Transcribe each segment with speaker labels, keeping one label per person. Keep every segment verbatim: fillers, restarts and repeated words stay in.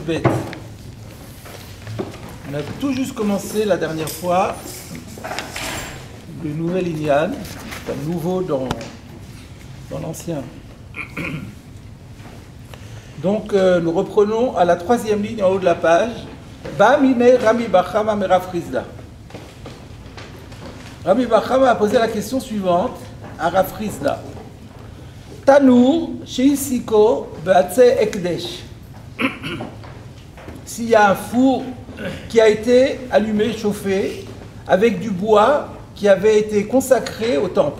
Speaker 1: Yudbet. On a tout juste commencé la dernière fois le nouvel Inyan, un nouveau dans, dans l'ancien. Donc euh, nous reprenons à la troisième ligne en haut de la page. Ba mine Rami Bar Chama Merav Frizda. Rami Bar Chama a posé la question suivante à Rav Frizda. Tanour sheisiko beatze ekdesh. S'il y a un four qui a été allumé, chauffé, avec du bois qui avait été consacré au temple,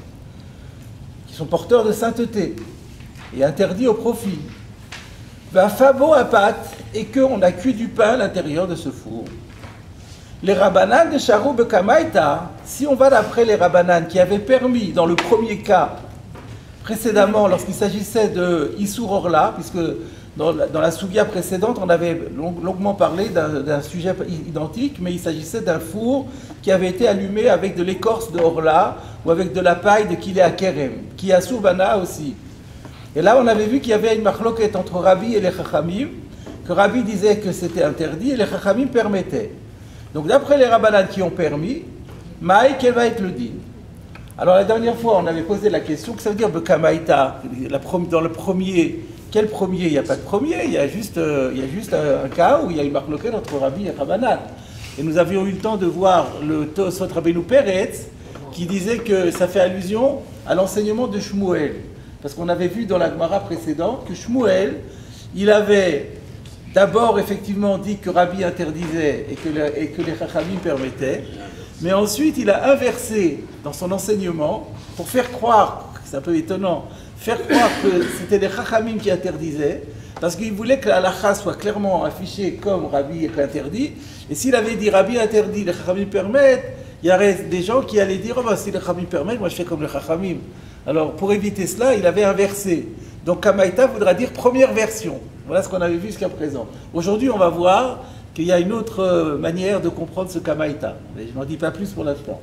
Speaker 1: qui sont porteurs de sainteté et interdits au profit, ben, fabo à pâte, et qu'on a cuit du pain à l'intérieur de ce four. Les rabbanan de Charou Bekamaïta, si on va d'après les rabbanan qui avaient permis, dans le premier cas, précédemment, lorsqu'il s'agissait de Issour Orla, puisque dans la, dans la Sougia précédente, on avait long, longuement parlé d'un sujet identique, mais il s'agissait d'un four qui avait été allumé avec de l'écorce de Orla ou avec de la paille de Kilé Kerem, qui a Soubana aussi. Et là, on avait vu qu'il y avait une marloquette entre Rabbi et les Chachamim, que Rabbi disait que c'était interdit et les Chachamim permettaient. Donc, d'après les Rabbanan qui ont permis, Maï, quel va être le din? Alors, la dernière fois, on avait posé la question, que ça veut dire Bekamaïta, dans le premier. Quel premier? Il n'y a pas de premier, il y a juste, euh, il y a juste un, un cas où il y a une marloquette entre Rabbi et Rabbanan. Et nous avions eu le temps de voir le Tosfot Rabbeinu Peretz qui disait que ça fait allusion à l'enseignement de Shmuel. Parce qu'on avait vu dans la Gemara précédente que Shmuel, il avait d'abord effectivement dit que Rabbi interdisait et que, le, et que les Chachamim permettaient, mais ensuite il a inversé dans son enseignement pour faire croire, c'est un peu étonnant, faire croire que c'était les Chachamim qui interdisaient, parce qu'il voulait que la halakha soit clairement affichée comme Rabbi est interdit, et s'il avait dit Rabbi interdit, les Chachamim permettent, il y aurait des gens qui allaient dire oh ben, si les Chachamim permettent, moi je fais comme les Chachamim. Alors pour éviter cela, il avait inversé. Donc Kamaïta voudra dire première version. Voilà ce qu'on avait vu jusqu'à présent. Aujourd'hui, on va voir qu'il y a une autre manière de comprendre ce Kamaïta. Mais je n'en dis pas plus pour l'instant.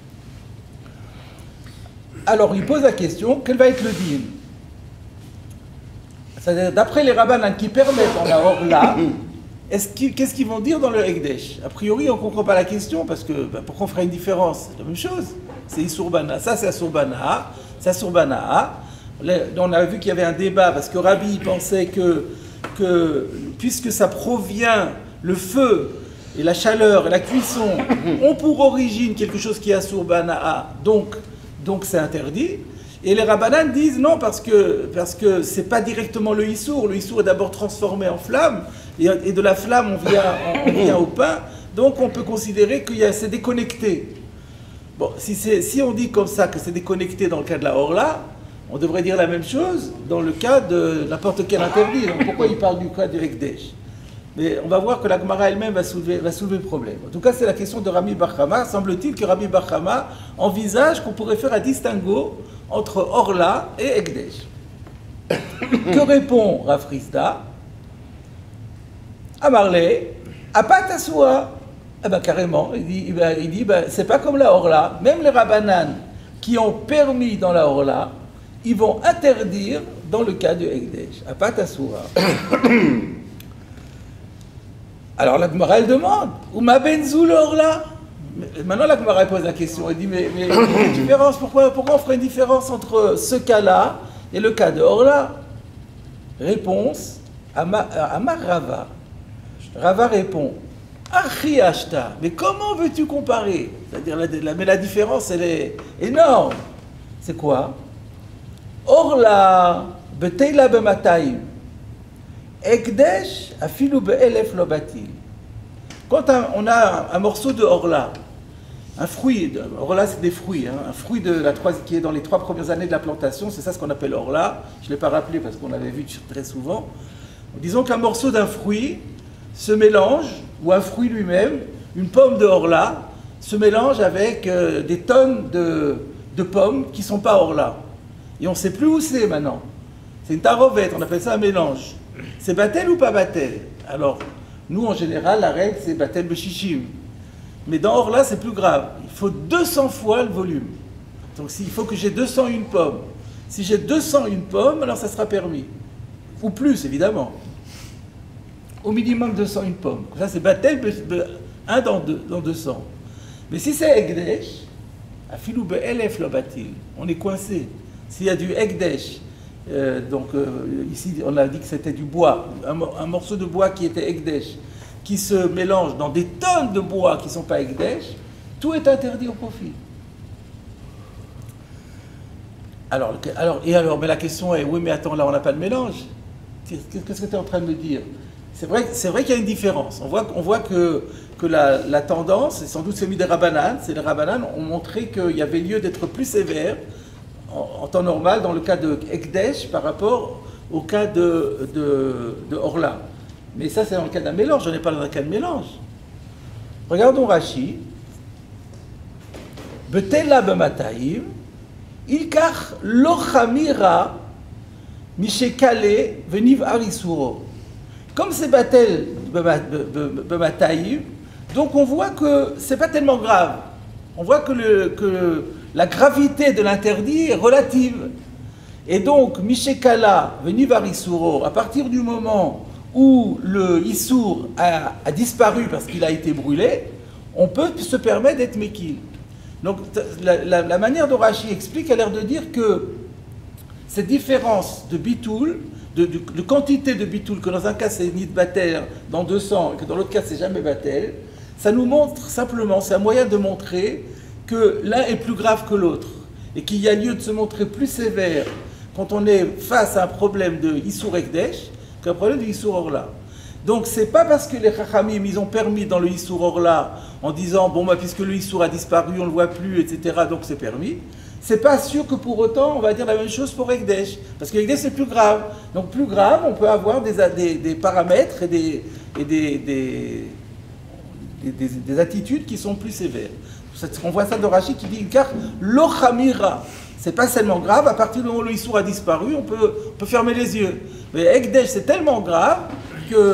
Speaker 1: Alors, il pose la question, quel va être le din? C'est-à-dire, d'après les rabbanan qui permettent en la Orla, qu'est-ce qu'ils vont dire dans le Ekdesh? A priori, on ne comprend pas la question, parce que ben, pourquoi on ferait une différence? C'est la même chose. C'est Isurbana. Ça, c'est Asurbana. Ça, Surbana. On a vu qu'il y avait un débat, parce que Rabbi pensait que, que, puisque ça provient, le feu et la chaleur et la cuisson ont pour origine quelque chose qui est Asurbana, donc donc c'est interdit. Et les rabbanan disent non, parce que parce que c'est pas directement le issour. Le issour est d'abord transformé en flamme, et, et de la flamme on vient, on, on vient au pain, donc on peut considérer que c'est déconnecté. Bon, si, si on dit comme ça que c'est déconnecté dans le cas de la Orla, on devrait dire la même chose dans le cas de n'importe quel interdit. Donc pourquoi il parle du cas du Ekdesh? Mais on va voir que la Gemara elle-même va soulever, va soulever le problème. En tout cas, c'est la question de Rami Bar Chama. Semble-t-il que Rami Bar Chama envisage qu'on pourrait faire un distinguo entre Orla et Ekdesh. Que répond Rav Frizda? Amarle, Apat Asua. Eh ben carrément, il dit, il dit ben, c'est pas comme la Orla. Même les Rabbanan qui ont permis dans la Orla, ils vont interdire dans le cas du Ekdesh. Apat Asua. Alors la Gemara elle demande, Uma Benzou le Orla? Maintenant la Gemara pose la question, elle dit mais, mais, mais une différence, pourquoi, pourquoi on ferait une différence entre ce cas-là et le cas de Orla? Réponse, Amar Rava. Rava répond, Achi Ashta, mais comment veux-tu comparer? C'est-à-dire, la, la, mais la différence elle est énorme. C'est quoi? Orla, Beteila Bemataim. Ekdesh afilu be'elef lo batil. Quand on a un morceau de orla, un fruit, orla c'est des fruits, hein, un fruit de la trois, qui est dans les trois premières années de la plantation, c'est ça ce qu'on appelle orla. Je ne l'ai pas rappelé parce qu'on l'avait vu très souvent. Disons qu'un morceau d'un fruit se mélange, ou un fruit lui-même, une pomme de orla, se mélange avec euh, des tonnes de, de pommes qui ne sont pas orla. Et on ne sait plus où c'est maintenant. C'est une tarovette, on appelle ça un mélange. C'est batel ou pas batel? Alors, nous, en général, la règle, c'est batel beshishim. Mais dans Orla, c'est plus grave. Il faut deux cents fois le volume. Donc, il faut que j'ai deux cent un pommes. Si j'ai deux cent un pommes, alors ça sera permis. Ou plus, évidemment. au minimum deux cents une pomme. Ça c'est batel, un dans deux, dans deux cents. Mais si c'est Ekdesh, afilou be'elef lo batil, on est coincé. S'il y a du Ekdesh, euh, donc euh, ici on a dit que c'était du bois, un, un morceau de bois qui était Ekdesh, qui se mélange dans des tonnes de bois qui ne sont pas Ekdesh, tout est interdit au profit. Alors, alors, et alors, mais la question est, oui mais attends, là on n'a pas de mélange. Qu'est-ce que tu es en train de me dire? C'est vrai, c'est vrai qu'il y a une différence. On voit, on voit que, que la, la tendance, et sans doute c'est mis des Rabbanan, c'est les Rabbanan ont montré qu'il y avait lieu d'être plus sévère en, en temps normal dans le cas de Ekdesh par rapport au cas de, de, de Orla. Mais ça c'est dans le cas d'un mélange, je n'ai pas dans le cas de mélange. Regardons Rashi. Betela b'matayim, ilkach lo chamira mishekale veniv arisuro. Comme c'est batel b'matayim, donc on voit que c'est pas tellement grave. On voit que, le, que la gravité de l'interdit est relative. Et donc, mishekala veniv arisuro, à partir du moment où le issour a, a disparu parce qu'il a été brûlé, on peut se permettre d'être mekil. Donc la, la, la manière dont Rashi explique a l'air de dire que cette différence de bitoul, de, de, de quantité de bitoul, que dans un cas c'est nid batel, dans deux cents, et que dans l'autre cas c'est jamais batel, ça nous montre simplement, c'est un moyen de montrer que l'un est plus grave que l'autre, et qu'il y a lieu de se montrer plus sévère quand on est face à un problème de Issour Ekdesh qu'un problème de Issour Orla. Donc c'est pas parce que les Chachamim ils ont permis dans le Issour Orla en disant bon bah puisque le Issour a disparu on ne le voit plus, et cetera, donc c'est permis, c'est pas sûr que pour autant on va dire la même chose pour Ekdesh, parce que Ekdesh c'est plus grave. Donc plus grave, on peut avoir des, des, des paramètres et, des, et des, des, des, des, des attitudes qui sont plus sévères. On voit ça de Rashi qui dit car lo chamira, c'est pas seulement grave, à partir du moment où le Issour a disparu, on peut, on peut fermer les yeux. Mais Ekdesh c'est tellement grave que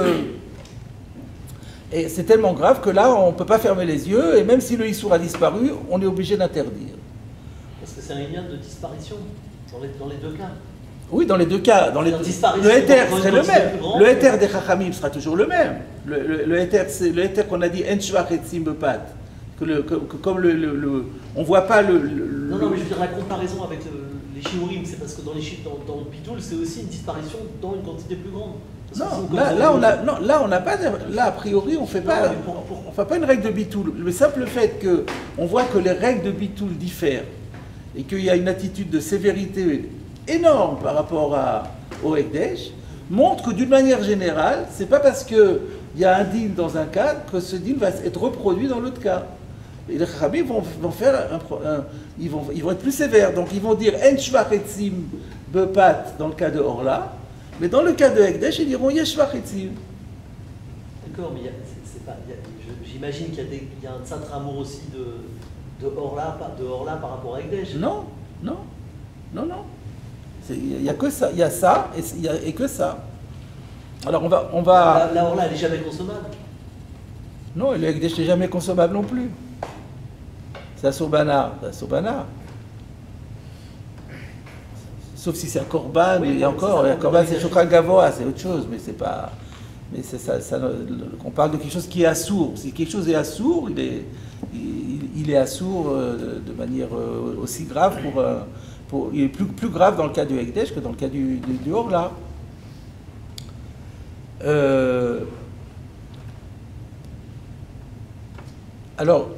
Speaker 1: et c'est tellement grave que là on ne peut pas fermer les yeux, et même si le Issour a disparu, on est obligé d'interdire.
Speaker 2: Parce que c'est un lien de disparition dans les, dans les deux cas.
Speaker 1: Oui, dans les deux cas. Dans les, le éther serait le même. Le éther des Chachamim sera toujours le même. Le, le, le éther, c'est le éther qu'on a dit en shvach et tzimbepat. Que, le, que, que comme le, le, le on voit pas le, le
Speaker 2: non non mais je veux dire la comparaison avec le, les shiurim, c'est parce que dans les dans, dans le bitoul c'est aussi une disparition dans une quantité plus grande.
Speaker 1: Non, là, là, on a, non, là on n'a pas de, là a priori on fait non, pas pour, pour, on fait pas une règle de bitoul. Le simple fait que on voit que les règles de bitoul diffèrent et qu'il y a une attitude de sévérité énorme par rapport à, au Ekdesh montre que d'une manière générale c'est pas parce que il y a un din dans un cas que ce din va être reproduit dans l'autre cas. Et les Chachamim vont, vont faire un, un, ils, vont, ils vont être plus sévères. Donc ils vont dire en shvach etzim bepat dans le cas de Orla, mais dans le cas de Ekdesh, ils diront yesh shvach etzim.
Speaker 2: D'accord, mais j'imagine qu'il y, y a un tzatra amour aussi de, de, Orla, de Orla par rapport à Ekdesh.
Speaker 1: Non, non, non, non. Il n'y a que ça, il y a ça et, y a, et que ça. Alors on va... On va...
Speaker 2: La, la Orla, elle n'est jamais consommable.
Speaker 1: Non, le Ekdesh n'est jamais consommable non plus. C'est la Sorbana, la Sorbana. Sauf si c'est un Korban, oui, et encore, un Korban c'est Shokran Gavoa, c'est autre chose, mais c'est pas... Mais c'est ça, ça, on parle de quelque chose qui est assourd. Si quelque chose est assourd, il est, il, il est assourd euh, de manière euh, aussi grave pour... Euh, pour il est plus, plus grave dans le cas du Ekdesh que dans le cas du, du, du Orla. Euh, alors...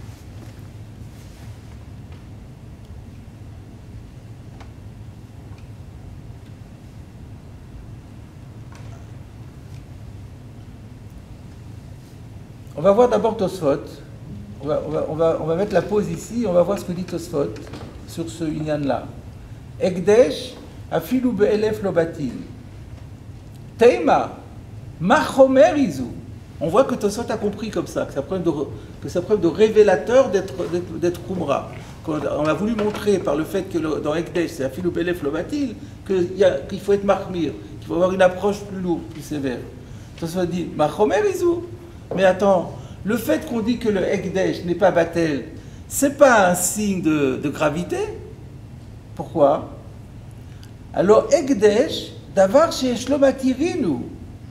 Speaker 1: On va voir d'abord Tosfot. On va, on, va, on, va, on va mettre la pause ici, on va voir ce que dit Tosfot sur ce Inyan-là. Ekdesh, afilu be'elef lo batil. Teima, machomer izu. On voit que Tosfot a compris comme ça, que c'est un problème de, que c'est un problème de révélateur d'être, d'être, d'être Qumra. On a voulu montrer par le fait que le, dans Ekdesh, c'est afilu be'elef lo batil, qu'il faut être mahmir, qu'il faut avoir une approche plus lourde, plus sévère. Tosfot dit, machomer izu. Mais attends, le fait qu'on dit que le Ekdesh n'est pas batel, c'est pas un signe de, de gravité? Pourquoi? Alors Ekdesh, davar sheyesh lo matirinu,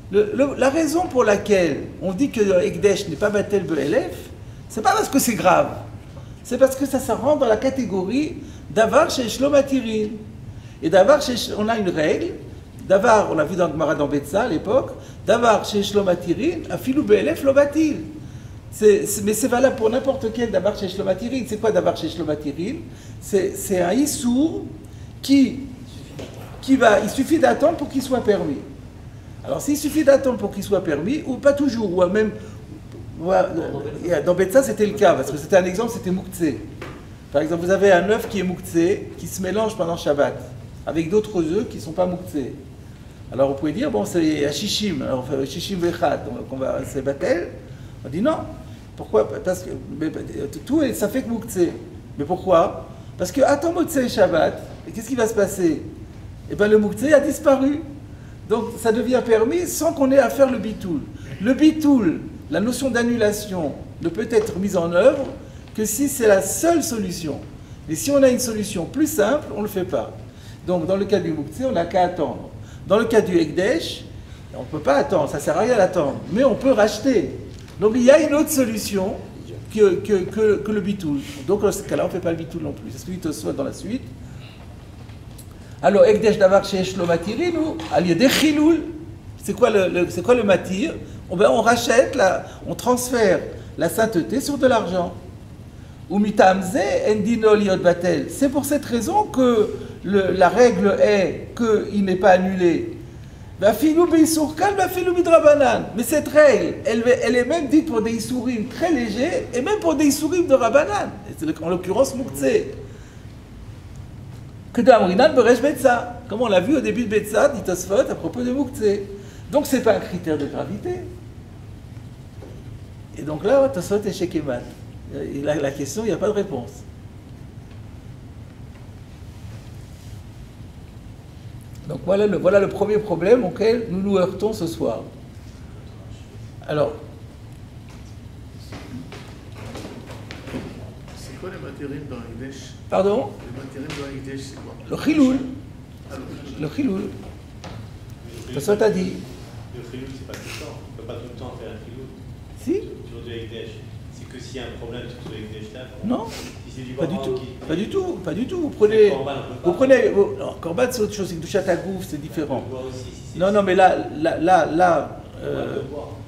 Speaker 1: Le, le, la raison pour laquelle on dit que le Ekdesh n'est pas Batel Be'elef, c'est pas parce que c'est grave. C'est parce que ça, ça rentre dans la catégorie d'Avar chez Shlomatirin. Et d'Avar chez on a une règle, d'Avar, on l'a vu dans Gemara dans Betsa à l'époque, d'Avar chez Shlomatirin, Afilou Be'elef Lobatil. Mais c'est valable pour n'importe quel d'Avar chez Shlomatirin. C'est quoi d'Avar chez Shlomatirin? C'est un Issour qui, qui va, il suffit d'attendre pour qu'il soit permis. Alors s'il suffit d'attendre pour qu'il soit permis, ou pas toujours, ou même, ou, dans Betsa c'était le cas, parce que c'était un exemple, c'était Mouktsé. Par exemple, vous avez un œuf qui est Mouktsé, qui se mélange pendant Shabbat, avec d'autres œufs qui ne sont pas Mouktsé. Alors vous pouvez dire, bon c'est Hashishim, alors Hashishim Vechad, donc c'est Batel. On dit non. Pourquoi? Parce que mais, tout ça fait que Mouktsé. Mais pourquoi? Parce que attends Mouktsé Shabbat, et qu'est-ce qui va se passer? Eh bien le Mouktsé a disparu. Donc ça devient permis sans qu'on ait à faire le bitoul. Le bitoul, la notion d'annulation, ne peut être mise en œuvre que si c'est la seule solution. Et si on a une solution plus simple, on ne le fait pas. Donc dans le cas du Mouktsé, on n'a qu'à attendre. Dans le cas du Ekdesh, on ne peut pas attendre, ça ne sert à rien d'attendre. Mais on peut racheter. Donc il y a une autre solution que, que, que, que le bitoul. Donc dans ce cas-là, on ne fait pas le bitoul non plus. C'est ce que dit Tosfot dans la suite. Alors, Ekdesh d'avar chez Shlomatirin ou Aliede Chiloul, c'est quoi le, le, c'est quoi le matir? On, ben, on rachète, la, on transfère la sainteté sur de l'argent. Ou mitamze endino liot batel. C'est pour cette raison que le, la règle est qu'il n'est pas annulé. Mais cette règle, elle, elle est même dite pour des issourim très légers et même pour des issourim de Rabbanan, en l'occurrence Mouktsé. Que d'Amrinan Beresh Betsa, comme on l'a vu au début de Betsa, dit Tosfot à propos de Mouktsé. Donc ce n'est pas un critère de gravité. Et donc là, Tosfot est chez Kemat. La, la question, il n'y a pas de réponse. Donc voilà le, voilà le premier problème auquel nous nous heurtons ce soir. Alors,
Speaker 3: c'est quoi les matériels dans Ekdesh?
Speaker 1: Pardon?
Speaker 3: Les matériels dans Ekdesh, c'est quoi?
Speaker 1: Le chiloul. Le chiloul. C'est ce que tu as dit.
Speaker 4: Le chiloul, c'est pas tout le temps. On ne peut pas tout le temps faire un chiloul.
Speaker 1: Si?
Speaker 4: Sur du Ekdesh. C'est que s'il y a un problème sur le Ekdesh là.
Speaker 1: Non.
Speaker 4: Si c'est du
Speaker 1: Pas du tout.
Speaker 4: qui...
Speaker 1: Pas du tout. Pas du tout. Vous prenez.
Speaker 4: Corban,
Speaker 1: vous prenez. Vous, alors, Corban, c'est autre chose. C'est que du chatagouf, c'est différent.
Speaker 4: Aussi, si
Speaker 1: non, non, mais là, là, là, là. Euh,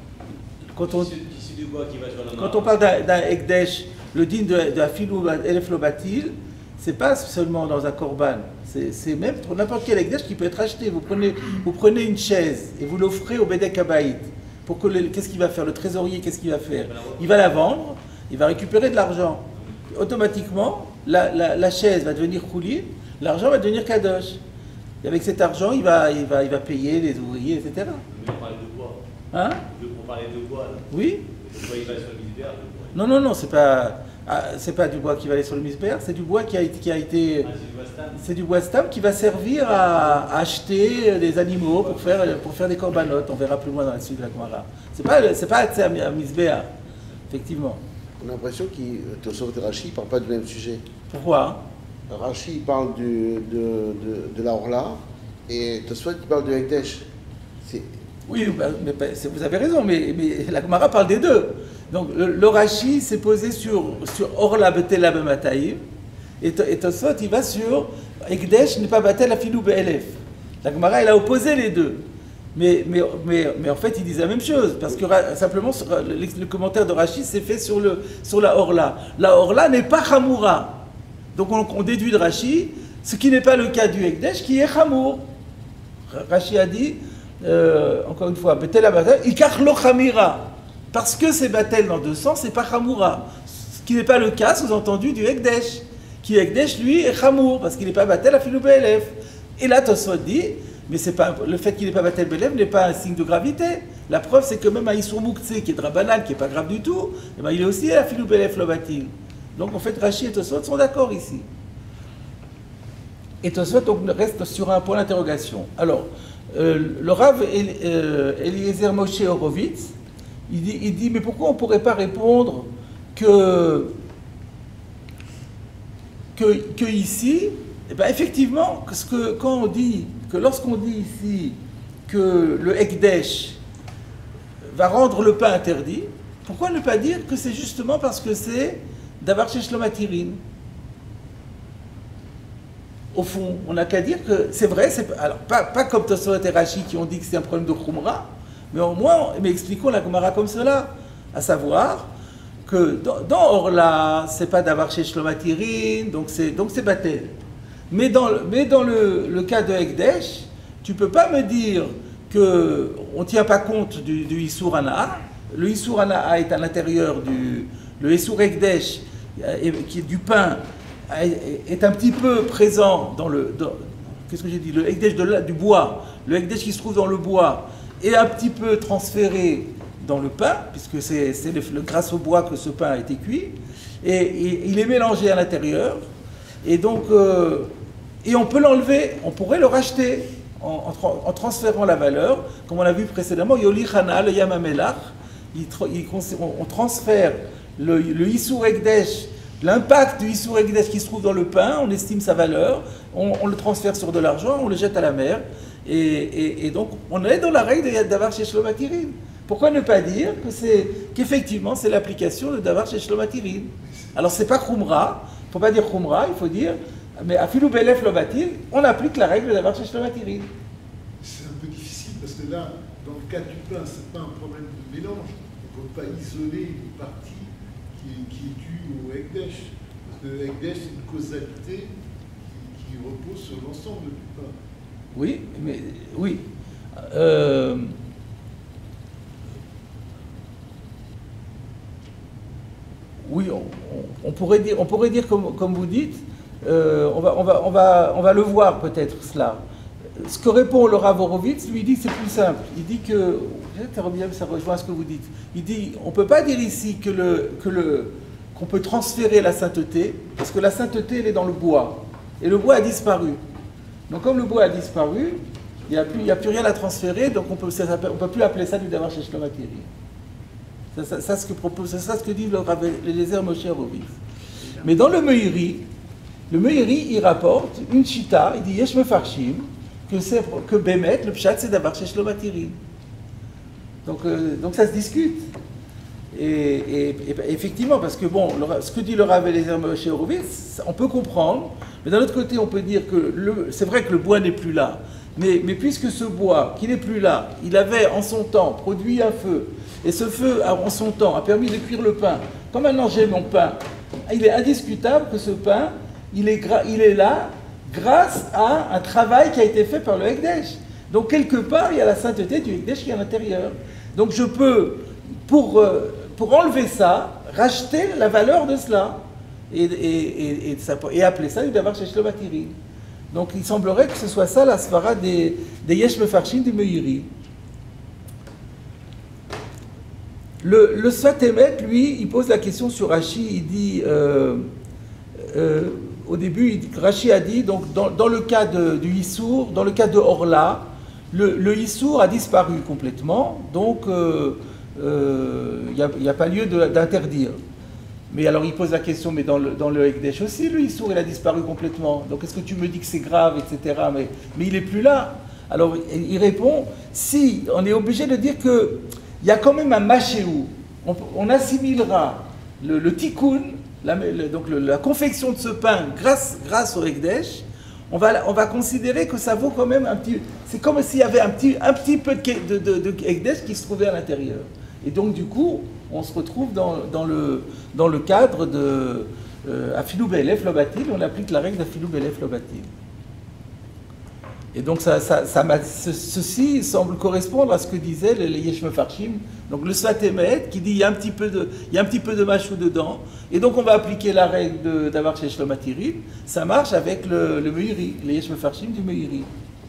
Speaker 1: quand on. Quand on parle d'un Ekdesh, le din de, de la filou elef lobatil, c'est pas seulement dans un korban, c'est même pour n'importe quel Ekdesh qui peut être acheté. Vous prenez, vous prenez une chaise et vous l'offrez au Bedek Habayit. Pour que qu'est-ce qu'il va faire? Le trésorier, qu'est-ce qu'il va faire? Il va la vendre, il va récupérer de l'argent. Automatiquement, la, la, la chaise va devenir chouli, l'argent va devenir kadosh. Et avec cet argent, il va, il va, il va payer les ouvriers, et cetera.
Speaker 4: Mais on parlait de bois.
Speaker 1: Hein?
Speaker 4: On parlait de bois. Là.
Speaker 1: Oui.
Speaker 4: Le bois, il va sur le misbéar.
Speaker 1: Non, non, non, c'est pas, ah, c'est pas du bois qui va aller sur le misbéar, c'est du bois qui a, qui a été...
Speaker 4: Ah, c'est du bois stam. C'est
Speaker 1: du bois stam qui va servir à, à acheter des animaux pour faire, pour faire des corbanotes. On verra plus loin dans la suite de la Gemara. C'est pas, c'est pas un misbéar, effectivement.
Speaker 5: On a l'impression que Tosfot et Rashi ne parlent pas du même sujet.
Speaker 1: Pourquoi?
Speaker 5: Rashi parle du, de, de, de la Orla et Tosfot parle de Ekdesh.
Speaker 1: Oui, mais, mais, vous avez raison, mais, mais la Gemara parle des deux. Donc le, le Rashi s'est posé sur, sur Orla Betela Bemataïm et, et Tosfot il va sur Ekdesh n'est pas Batel Afilou Be'elef. La Gemara elle a opposé les deux. Mais, mais, mais, mais en fait ils disent la même chose parce que simplement le, le commentaire de Rashi s'est fait sur, le, sur la Orla. La Orla n'est pas Chamoura. Donc on, on déduit de Rashi ce qui n'est pas le cas du Ekdesh qui est Chamour. Rashi a dit, euh, encore une fois, Betel Abatel, Ikach lo Chamira. Parce que c'est Batel dans deux sens, c'est pas Chamoura. Ce qui n'est pas le cas, sous-entendu, du Ekdesh. Qui Ekdesh, lui, est Chamour, parce qu'il n'est pas Batel à Filou Be'elef. Et là, Tosfot dit, mais c'est pas, le fait qu'il n'est pas Batel Be'elef n'est pas un signe de gravité. La preuve, c'est que même un Issour Mouktsé, qui est Drabanan, qui n'est pas grave du tout, eh ben, il est aussi à Filou Be'elef Lobatil. Donc en fait, Rashi et Tosfot sont d'accord ici. Et Tosfot reste sur un point d'interrogation. Alors, euh, le Rav euh, Eliezer Moshe Horowitz, il dit, il dit, mais pourquoi on ne pourrait pas répondre que, que, que ici, eh bien effectivement, parce que quand on dit, que lorsqu'on dit ici que le Ekdesh va rendre le pain interdit, pourquoi ne pas dire que c'est justement parce que c'est d'avar chez Shlomatirin? Au fond, on n'a qu'à dire que c'est vrai, c'est, alors pas, pas comme Tosfot et Rashi qui ont dit que c'est un problème de Khumra, mais au moins, mais expliquons la Gemara comme cela, à savoir que dans, dans Orla, c'est pas d'avar chez Shlomatirin, donc c'est donc c'est Batel. Mais dans, mais dans le, le cas de Ekdesh, tu peux pas me dire que on tient pas compte du, du Issour Hana'a. Le Issour Hana'a est à l'intérieur du... Le Issour Ekdesh, qui est du pain, est un petit peu présent dans le... Dans, qu'est-ce que j'ai dit? Le Ekdesh de la, du bois, le Ekdesh qui se trouve dans le bois, est un petit peu transféré dans le pain, puisque c'est, c'est le, le, grâce au bois que ce pain a été cuit, et, et il est mélangé à l'intérieur, et donc... Euh, et on peut l'enlever, on pourrait le racheter en, en, en transférant la valeur, comme on a vu précédemment, Yoli Chana, le Yamamelach, il, il, on transfère le, le Issour Ekdesh, l'impact du Issour Ekdesh qui se trouve dans le pain, on estime sa valeur, on, on le transfère sur de l'argent, on le jette à la mer, et, et, et donc on est dans la règle d'avar chez Shlomatirin. Pourquoi ne pas dire que c'est, qu'effectivement c'est l'application de d'avar chez Shlomatirin? Alors c'est pas Khumra, il ne faut pas dire Khumra, il faut dire, mais à Filou Belef Lobatil, on applique la règle d'avar chez Shlomatirin.
Speaker 6: C'est un peu difficile parce que là, dans le cas du pain, ce n'est pas un problème de mélange. On ne peut pas isoler une partie qui est, qui est due au Ekdesh. Parce que le Ekdesh, c'est une causalité qui, qui repose sur l'ensemble du pain.
Speaker 1: Oui, mais oui. Euh, oui, on, on, on, pourrait dire, on pourrait dire comme, comme vous dites, euh, on, va, on, va, on, va, on va le voir peut-être cela. Ce que répond le Rav Horowitz, lui dit que c'est plus simple. Il dit que, ça rejoint ce que vous dites, il dit on ne peut pas dire ici que le, que le, qu'on peut transférer la sainteté, parce que la sainteté elle est dans le bois, et le bois a disparu. Donc comme le bois a disparu, il n'y a, a plus rien à transférer, donc on peut, on peut plus appeler ça du davar chez Shlomatirin. C'est ça, ça, ce que propose, c'est ça ce que dit le Rav Eliezer Moshe Horowitz. Mais dans le Meiri, le Meiri il rapporte une chita, il dit Yesh Mefarshim, que, c'est, que Bémet, le Pshat, c'est d'avar chez Shlomatirin. Donc, euh, donc ça se discute. Et, et, et effectivement, parce que bon, le, ce que dit le Rav Eliezer Moshe Horowitz, on peut comprendre, mais d'un autre côté, on peut dire que le, c'est vrai que le bois n'est plus là, mais, mais puisque ce bois, qui n'est plus là, il avait en son temps produit un feu, et ce feu, en son temps, a permis de cuire le pain. Quand maintenant j'ai mon pain, il est indiscutable que ce pain, il est, gra- il est là grâce à un travail qui a été fait par le Ekdesh. Donc quelque part, il y a la sainteté du Ekdesh qui est à l'intérieur. Donc je peux, pour, euh, pour enlever ça, racheter la valeur de cela et, et, et, et, ça, et appeler ça du davar chez Shlomatirin. Donc il semblerait que ce soit ça la svara des, des Yesh Mefarshim du Meiri. Le, le Sfat Emet, lui, il pose la question sur Rashi, il dit, euh, euh, au début, il, Rashi a dit, donc dans, dans le cas de, du Issour, dans le cas de Orla, le, le Issour a disparu complètement, donc il euh, n'y euh, a, a pas lieu de, d'interdire. Mais alors il pose la question, mais dans le, dans le Ekdesh aussi, le Issour, il a disparu complètement, donc est-ce que tu me dis que c'est grave, et cetera. Mais, mais il n'est plus là. Alors il répond, si, on est obligé de dire que il y a quand même un machéou. On, on assimilera le, le tikkun, la, le, donc le, la confection de ce pain grâce, grâce au Ekdesh. On va, on va considérer que ça vaut quand même un petit... C'est comme s'il y avait un petit, un petit peu de, de, de, de Ekdesh qui se trouvait à l'intérieur. Et donc du coup, on se retrouve dans, dans, le, dans le cadre de euh, Afilou Belef Lobatil, on applique la règle d'Afilou Belef Lobatil. Et donc ça, ça, ça, ce, ceci semble correspondre à ce que disaient les, les Yesh Mefarshim. Donc le Sfat Emet qui dit il y a un petit peu de, il y a un petit peu de machou dedans, et donc on va appliquer la règle d'avar chez Shlomatirin. Ça marche avec le, le Meiri, les Yesh Mefarshim du Meiri.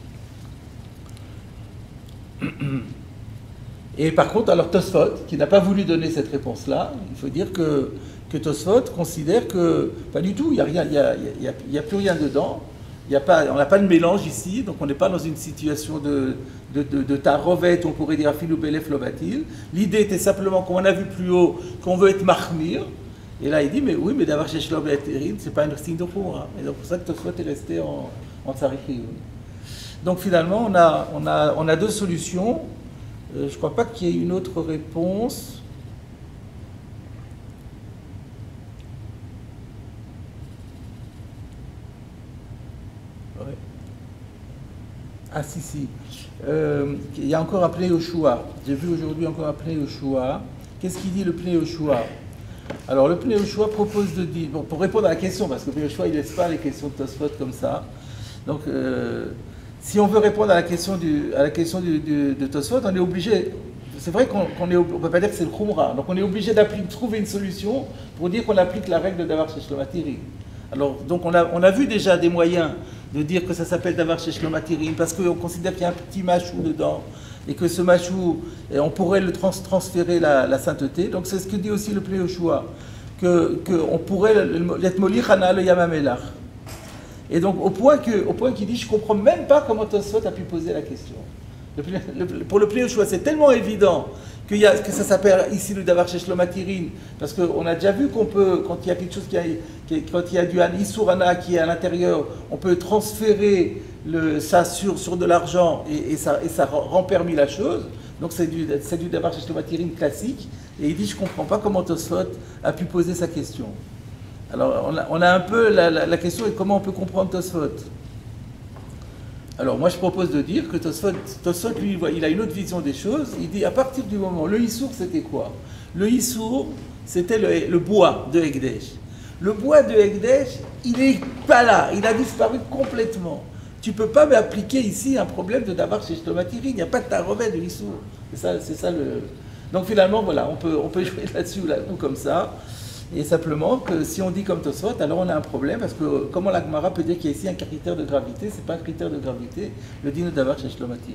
Speaker 1: Et par contre, alors Tosfot, qui n'a pas voulu donner cette réponse-là, il faut dire que, que Tosfot considère que pas du tout, il n'y a rien, il y a, il y a, il y a plus rien dedans. Il y a pas, on n'a pas de mélange ici, donc on n'est pas dans une situation de, de, de, de tarovet, on pourrait dire afilou belef lobatil. L'idée était simplement, comme on a vu plus haut, qu'on veut être mahmir. Et là il dit, mais oui, mais d'avoir chez Shlomo Eterin, c'est pas un signe de Khumra. Et donc pour ça que Tosfot est resté en, en Tzarich Iyun. Donc finalement, on a, on, a, on a deux solutions. Euh, je ne crois pas qu'il y ait une autre réponse. Ouais. Ah si, si. Euh, il y a encore un Pnei Yoshua. J'ai vu aujourd'hui encore un Pnei Yoshua. Qu'est-ce qu'il dit le Pnei Yoshua? Alors le Pnei Yoshua propose de dire, bon, pour répondre à la question, parce que le Pnei Yoshua il ne laisse pas les questions de Tosfot comme ça. Donc euh, si on veut répondre à la question, du, à la question du, du, de Tosfot, on est obligé, c'est vrai qu'on qu'on est, on peut pas dire que c'est le Khumra, donc on est obligé de trouver une solution pour dire qu'on applique la règle de Davar Shesh Lo Matirin. Alors donc on a, on a vu déjà des moyens de dire que ça s'appelle Davar Shesh Lo Matirin parce qu'on considère qu'il y a un petit machou dedans et que ce machou, on pourrait le trans transférer la, la sainteté. Donc c'est ce que dit aussi le Pnei Yoshua, que qu'on pourrait l'être molichana le yamamelach. Et donc au point que, au point qu'il dit, je comprends même pas comment Tosfot a pu poser la question. Le, le, pour le Pnei Yoshua, c'est tellement évident qu'il y a, que ça s'appelle ici le Davar Shesh Lo Matirin, parce qu'on a déjà vu qu'on peut, quand il y a quelque chose qui a, qui, quand il y a du Isurana qui est à l'intérieur, on peut transférer le, ça sur, sur de l'argent et, et, ça, et ça rend permis la chose. Donc c'est du, c'est du Davar Shesh Lo Matirin classique. Et il dit, je ne comprends pas comment Tosfot a pu poser sa question. Alors on a, on a un peu la, la, la question est comment on peut comprendre Tosfot. Alors moi je propose de dire que Tosfot, Tosfot lui, il a une autre vision des choses. Il dit à partir du moment, le Issour c'était quoi? Le Issour c'était le, le bois de Hekdesh. Le bois de Hekdesh, il n'est pas là, il a disparu complètement. Tu ne peux pas m'appliquer ici un problème de Davar Shesh Lo Matirin, il n'y a pas de tarovet de Issour. C'est ça, c'est ça le... Donc finalement voilà, on peut, on peut jouer là-dessus là, ou comme ça. Et simplement que si on dit comme Tosfot, alors on a un problème, parce que comment la Gemara peut dire qu'il y a ici un critère de gravité? C'est pas un critère de gravité, le dîner Davar Shesh Lo Matirin.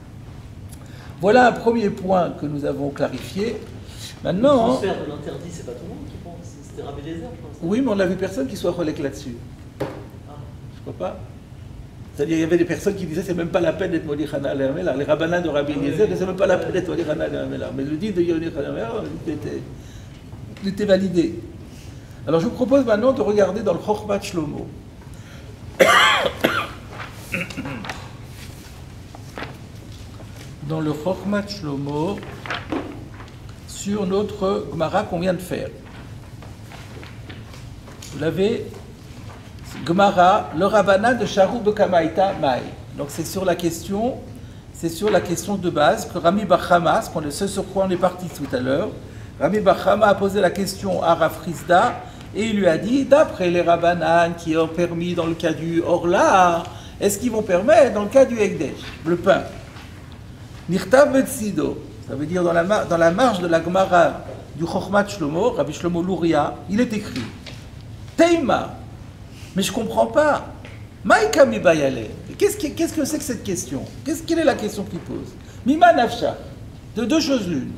Speaker 1: Voilà un premier point que nous avons clarifié. Maintenant...
Speaker 2: Le transfert de l'interdit, c'est pas tout le monde qui pense, c'était Rabbi Eliezer, je pense.
Speaker 1: Oui, mais on n'a vu personne qui soit relèque là-dessus.
Speaker 2: Ah.
Speaker 1: Je crois pas. C'est-à-dire il y avait des personnes qui disaient c'est même pas la peine d'être Molichana Le'amela. Les rabbinats de Rabbi Eliezer, c'est même pas la peine d'être Molichana Le'amela. Mais le dit de Yoni Le'amela, il était... il était validé. Alors je vous propose maintenant de regarder dans le Chokhmat Shlomo. Dans le Chokhmat Shlomo, sur notre Gemara qu'on vient de faire. Vous l'avez, Gemara, le Rabbana de Sharu Bekamaïta Maï. Donc c'est sur la question, c'est sur la question de base que Rami Bar Chama, ce sur quoi on est parti tout à l'heure. Rami Bar Chama a posé la question à Rav Frisda et il lui a dit, d'après les Rabbanan qui ont permis dans le cas du Orla, est-ce qu'ils vont permettre dans le cas du Hekdesh, le pain? Nirtav Betsido, ça veut dire dans la, dans la marge de la Gemara du Chokhmat Shlomo, Rabbi Shlomo Luria, il est écrit Teima, mais je ne comprends pas. Maïka mi bayale. Qu'est-ce que qu'est-ce que c'est que cette question? Qu'est-ce Quelle est la question qu'il pose? Mima nafsha. De deux choses l'une.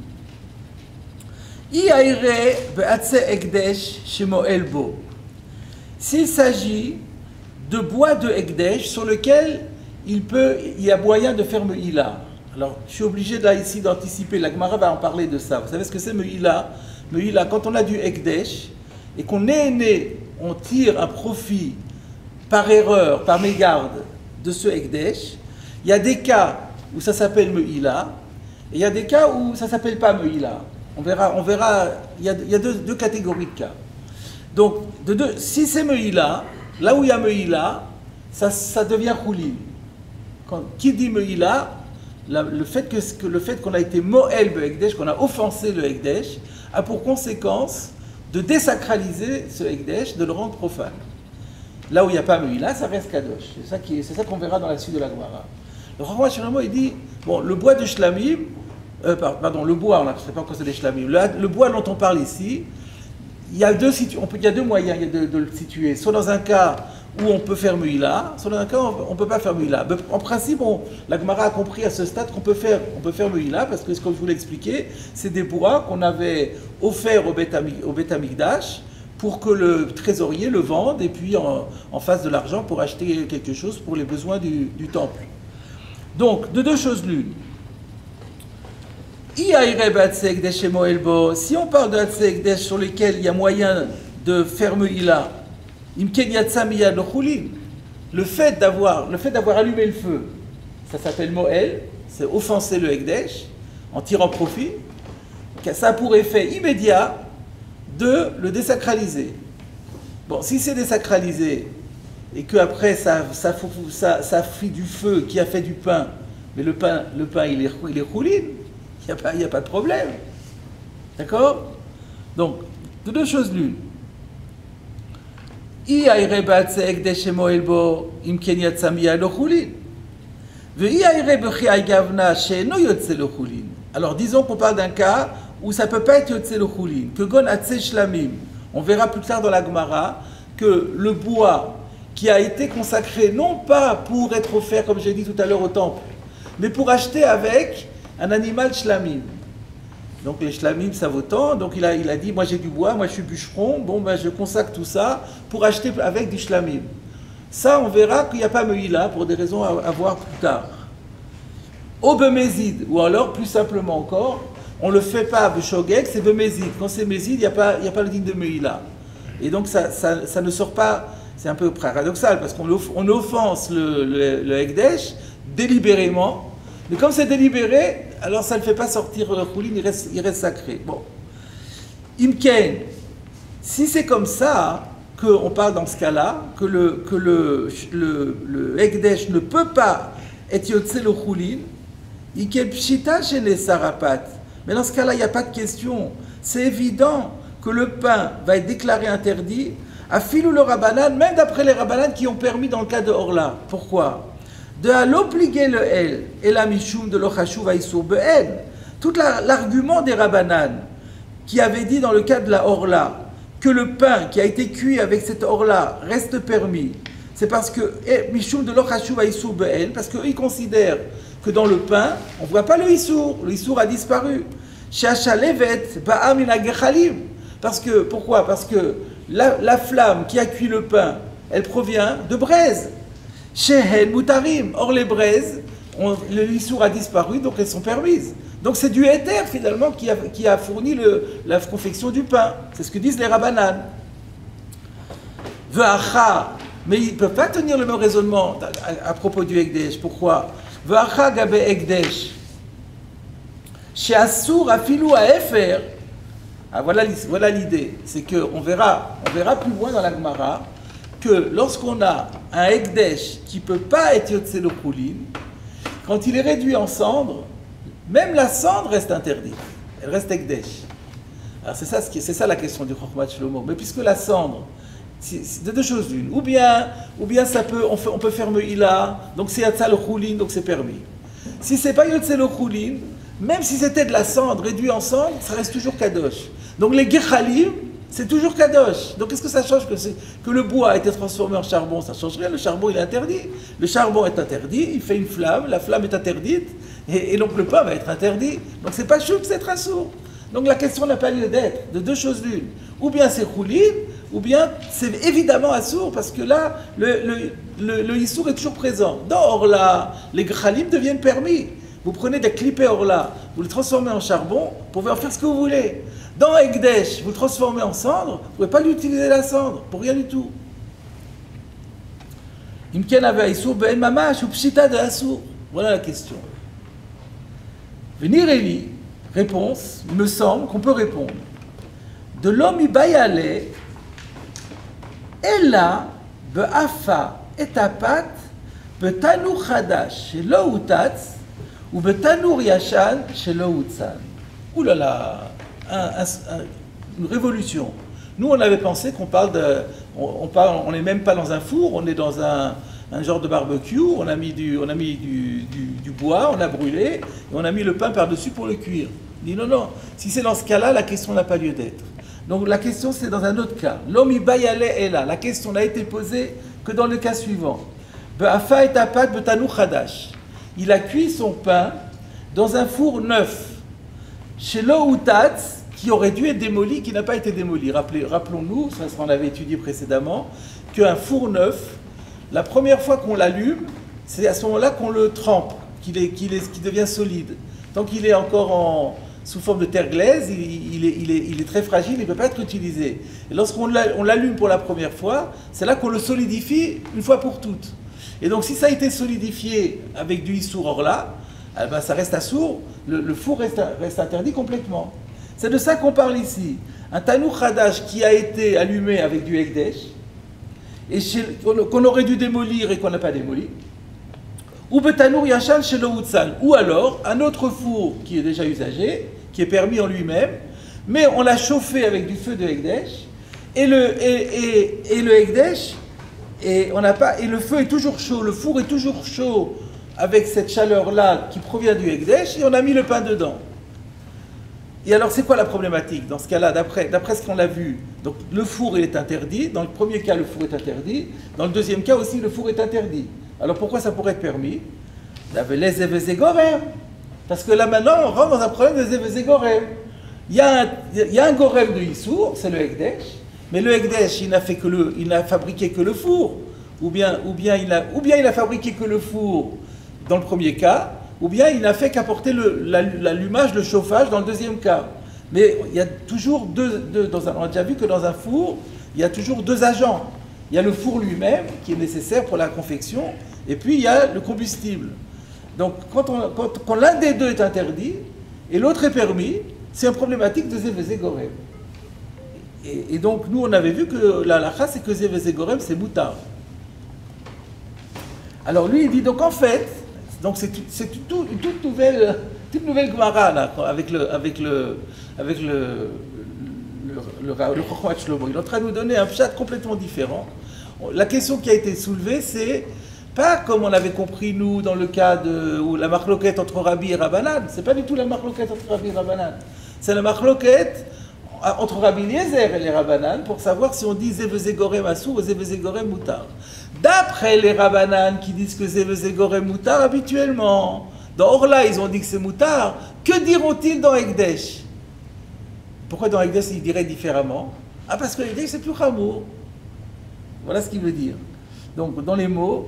Speaker 1: S'il s'agit de bois de Hekdesh sur lequel il, peut, il y a moyen de faire Meïla. Alors, je suis obligé là ici d'anticiper, la Gemara va en parler de ça. Vous savez ce que c'est Meïla? Meïla, quand on a du Hekdesh et qu'on est né, on tire un profit par erreur, par mégarde de ce Hekdesh, il y a des cas où ça s'appelle Meïla et il y a des cas où ça ne s'appelle pas Meïla. On verra, on verra, il y a, il y a deux, deux catégories de cas. Donc, de deux, si c'est Meïla, là où il y a Meïla, ça, ça devient Choulin. Quand, qui dit Meïla, la, le fait que, que le fait qu'on a été Moël le Hekdesh, qu'on a offensé le Hekdesh, a pour conséquence de désacraliser ce Hekdesh, de le rendre profane. Là où il n'y a pas Meïla, ça reste Kadosh. C'est ça, qui, c'est ça qu'on verra dans la suite de la Gemara. Le Roi Shlomo, il dit, bon, le bois de Shlamim, Euh, pardon, le bois, on ne sait pas encore c'est des shlamim. Le, le bois dont on parle ici, il y a deux, on peut, il y a deux moyens de, de le situer. Soit dans un cas où on peut faire Meïla, soit dans un cas où on ne peut pas faire Meïla. En principe, on, la Gemara a compris à ce stade qu'on peut faire, on peut faire Meïla, parce que, comme je vous l'ai expliqué, c'est des bois qu'on avait offerts au Beth Amikdash pour que le trésorier le vende et puis en, en fasse de l'argent pour acheter quelque chose pour les besoins du, du temple. Donc, de deux choses l'une. Si on parle de Hatse Hekdesh sur lequel il y a moyen de faire Meïla, le fait d'avoir le fait d'avoir allumé le feu, ça s'appelle Moël, c'est offenser le Hekdesh. en tirant profit, ça a pour effet immédiat de le désacraliser. Bon, si c'est désacralisé et qu'après ça, ça, ça, ça fait du feu qui a fait du pain, mais le pain, le pain il est, il est rouline, il n'y a, pas, il n'y a pas de problème. D'accord? Donc, de deux choses l'une. Alors disons qu'on parle d'un cas où ça ne peut pas être yotze le chulin, que gon atse shlamim. On verra plus tard dans la Gemara que le bois qui a été consacré non pas pour être offert, comme j'ai dit tout à l'heure, au temple, mais pour acheter avec un animal shlamim. Donc les shlamim ça vaut tant, donc il a, il a dit moi j'ai du bois, moi je suis bûcheron, bon ben je consacre tout ça pour acheter avec du shlamim. Ça on verra qu'il n'y a pas meïla pour des raisons à, à voir plus tard. Au bemézid, ou alors plus simplement encore, on ne le fait pas à beshogeg, c'est bemézid. Quand c'est mézid, il n'y a, a pas le digne de meïla. Et donc ça, ça, ça ne sort pas, c'est un peu paradoxal parce qu'on on offense le, le, le Hekdesh délibérément. Mais comme c'est délibéré, alors ça ne fait pas sortir le chulin, il reste, il reste sacré. Bon. Imken, si c'est comme ça qu'on parle dans ce cas-là, que le, que le, le, le Hekdesh ne peut pas être yotze le chulin, Ikel pshita chez les sarapat. Mais dans ce cas-là, il n'y a pas de question. C'est évident que le pain va être déclaré interdit, à filou le rabanan, même d'après les rabanan qui ont permis dans le cas de Orla. Pourquoi? De l'obliguer le el et la mishum de l'ochashuv aïsour be'el. Tout l'argument des rabanan qui avait dit dans le cas de la Orla que le pain qui a été cuit avec cette Orla reste permis, c'est parce que mishum de l'ochashuv aïsour be'el, parce qu'ils considèrent que dans le pain, on ne voit pas le issour, le issour a disparu. Shasha levet ba'am inagechalim. Parce que, pourquoi? Parce que la, la flamme qui a cuit le pain, elle provient de braise. Shehen mutarim. Or, les braises, on, le issour a disparu, donc elles sont permises. Donc, c'est du éther, finalement, qui a, qui a fourni le, la confection du pain. C'est ce que disent les rabbanan. Ve'acha. Mais ils ne peuvent pas tenir le même raisonnement à, à, à propos du Hekdesh. Pourquoi? Ve'acha gabe Hekdesh. She'asur afilou ha'efer. Ah, voilà, voilà l'idée, c'est qu'on verra, on verra plus loin dans la Gemara que lorsqu'on a un Hekdesh qui ne peut pas être yotze le chulin, quand il est réduit en cendre, même la cendre reste interdite, elle reste Hekdesh. Alors c'est ça, c'est ça la question du Chokhmat Shlomo. Mais puisque la cendre, c'est de deux choses l'une, ou bien, ou bien ça peut, on, fait, on peut faire meïla, donc c'est yotze le chulin, donc c'est permis. Si c'est pas yotze le chulin, même si c'était de la cendre réduit en cendre, ça reste toujours kadosh. Donc les gechalim, c'est toujours kadosh. Donc qu'est-ce que ça change que, que le bois a été transformé en charbon? Ça ne change rien, le charbon il est interdit. Le charbon est interdit, il fait une flamme, la flamme est interdite, et, et donc le pain va être interdit. Donc c'est pas chouk, c'est assour. Donc la question n'a pas lieu d'être, de deux choses l'une. Ou bien c'est chulin, ou bien c'est évidemment assour, parce que là, le, le, le, le issour est toujours présent. Dans Orla, les gechalim deviennent permis. Vous prenez des clippés Orla, vous les transformez en charbon, vous pouvez en faire ce que vous voulez. Dans Hekdesh, vous le transformez en cendre, vous ne pouvez pas utiliser la cendre, pour rien du tout. Imken avait Aïsour ben mamash ou pshita de Assour. Voilà la question. Venir Eli, réponse, il me semble qu'on peut répondre. De l'homme ibayale, Ella, be'afa et apat, be'tanu chadash, chez l'outatz, ou betanour yashan chez l'outzan. Ouh là là, un, un, un, une révolution. Nous, on avait pensé qu'on parle de, on, on parle, on n'est même pas dans un four, on est dans un, un genre de barbecue. On a mis du, on a mis du, du, du bois, on a brûlé, et on a mis le pain par-dessus pour le cuire. On dit non, non. Si c'est dans ce cas-là, la question n'a pas lieu d'être. Donc la question, c'est dans un autre cas. L'homme ibayale est là. La question n'a été posée que dans le cas suivant. Be'afa et apat betanour chadash. Il a cuit son pain dans un four neuf, chez l'outatz, qui aurait dû être démoli, qui n'a pas été démoli. Rappelons-nous, ça on avait étudié précédemment, qu'un four neuf, la première fois qu'on l'allume, c'est à ce moment-là qu'on le trempe, qu'il est, qu'il est, qu'il devient solide. Tant qu'il est encore en, sous forme de terre glaise, il, il, est, il, est, il est très fragile, il ne peut pas être utilisé. Et lorsqu'on l'allume pour la première fois, c'est là qu'on le solidifie une fois pour toutes. Et donc, si ça a été solidifié avec du issour orla, eh ben, ça reste assourd, le, le four reste, reste interdit complètement. C'est de ça qu'on parle ici. Un Tanour Hadash qui a été allumé avec du Ekdesh, et qu'on aurait dû démolir et qu'on n'a pas démoli, ou Betanour Yachan chez le Houtsan, ou alors un autre four qui est déjà usagé, qui est permis en lui-même, mais on l'a chauffé avec du feu de Ekdesh, et le, et, et, et le Ekdesh, et, on n'a pas, et le feu est toujours chaud, le four est toujours chaud avec cette chaleur-là qui provient du Ekdesh, et on a mis le pain dedans. Et alors, c'est quoi la problématique dans ce cas-là, d'après, d'après ce qu'on a vu? Donc, le four il est interdit. Dans le premier cas, le four est interdit. Dans le deuxième cas aussi, le four est interdit. Alors, pourquoi ça pourrait être permis? Parce que là, maintenant, on rentre dans un problème de Zévezé Gorem. Il y a un, il y a un Gorem de Issour, c'est le Ekdesh. Mais le Ekdesh, il n'a fait que le, il n'a fabriqué que le four. Ou bien, ou bien, il a, ou bien il a fabriqué que le four dans le premier cas. Ou bien il n'a fait qu'apporter l'allumage, le chauffage dans le deuxième cas. Mais il y a toujours deux, deux dans un, on a déjà vu que dans un four, il y a toujours deux agents. Il y a le four lui-même, qui est nécessaire pour la confection, et puis il y a le combustible. Donc quand, on, quand, quand l'un des deux est interdit, et l'autre est permis, c'est une problématique de Zévezé Gorem. Et, et donc nous on avait vu que la halakha, c'est que Zévezé Gorem, c'est moutard. Alors lui il dit, donc en fait, donc c'est une toute nouvelle, toute nouvelle Gemara là, avec le, avec le, avec le, le, le, le Chokhmat Shlomo. Il est en train de nous donner un pshat complètement différent. La question qui a été soulevée, c'est pas comme on avait compris nous dans le cas de où la marloquette entre Rabbi et Rabbanan. C'est pas du tout la marloquette entre Rabbi et Rabbanan. C'est la marloquette entre Rabbi Eliezer et les Rabbanan pour savoir si on dit Zévezé Gorem Assour ou Zévezé Gorem Moutar. D'après les Rabbanan qui disent que Zévezé Gorem Moutar habituellement, dans Orla ils ont dit que c'est Moutar, que diront-ils dans Ekdesh? Pourquoi dans Ekdesh ils diraient différemment? Ah parce que Ekdesh c'est plus Chamour. Voilà ce qu'il veut dire. Donc dans les mots,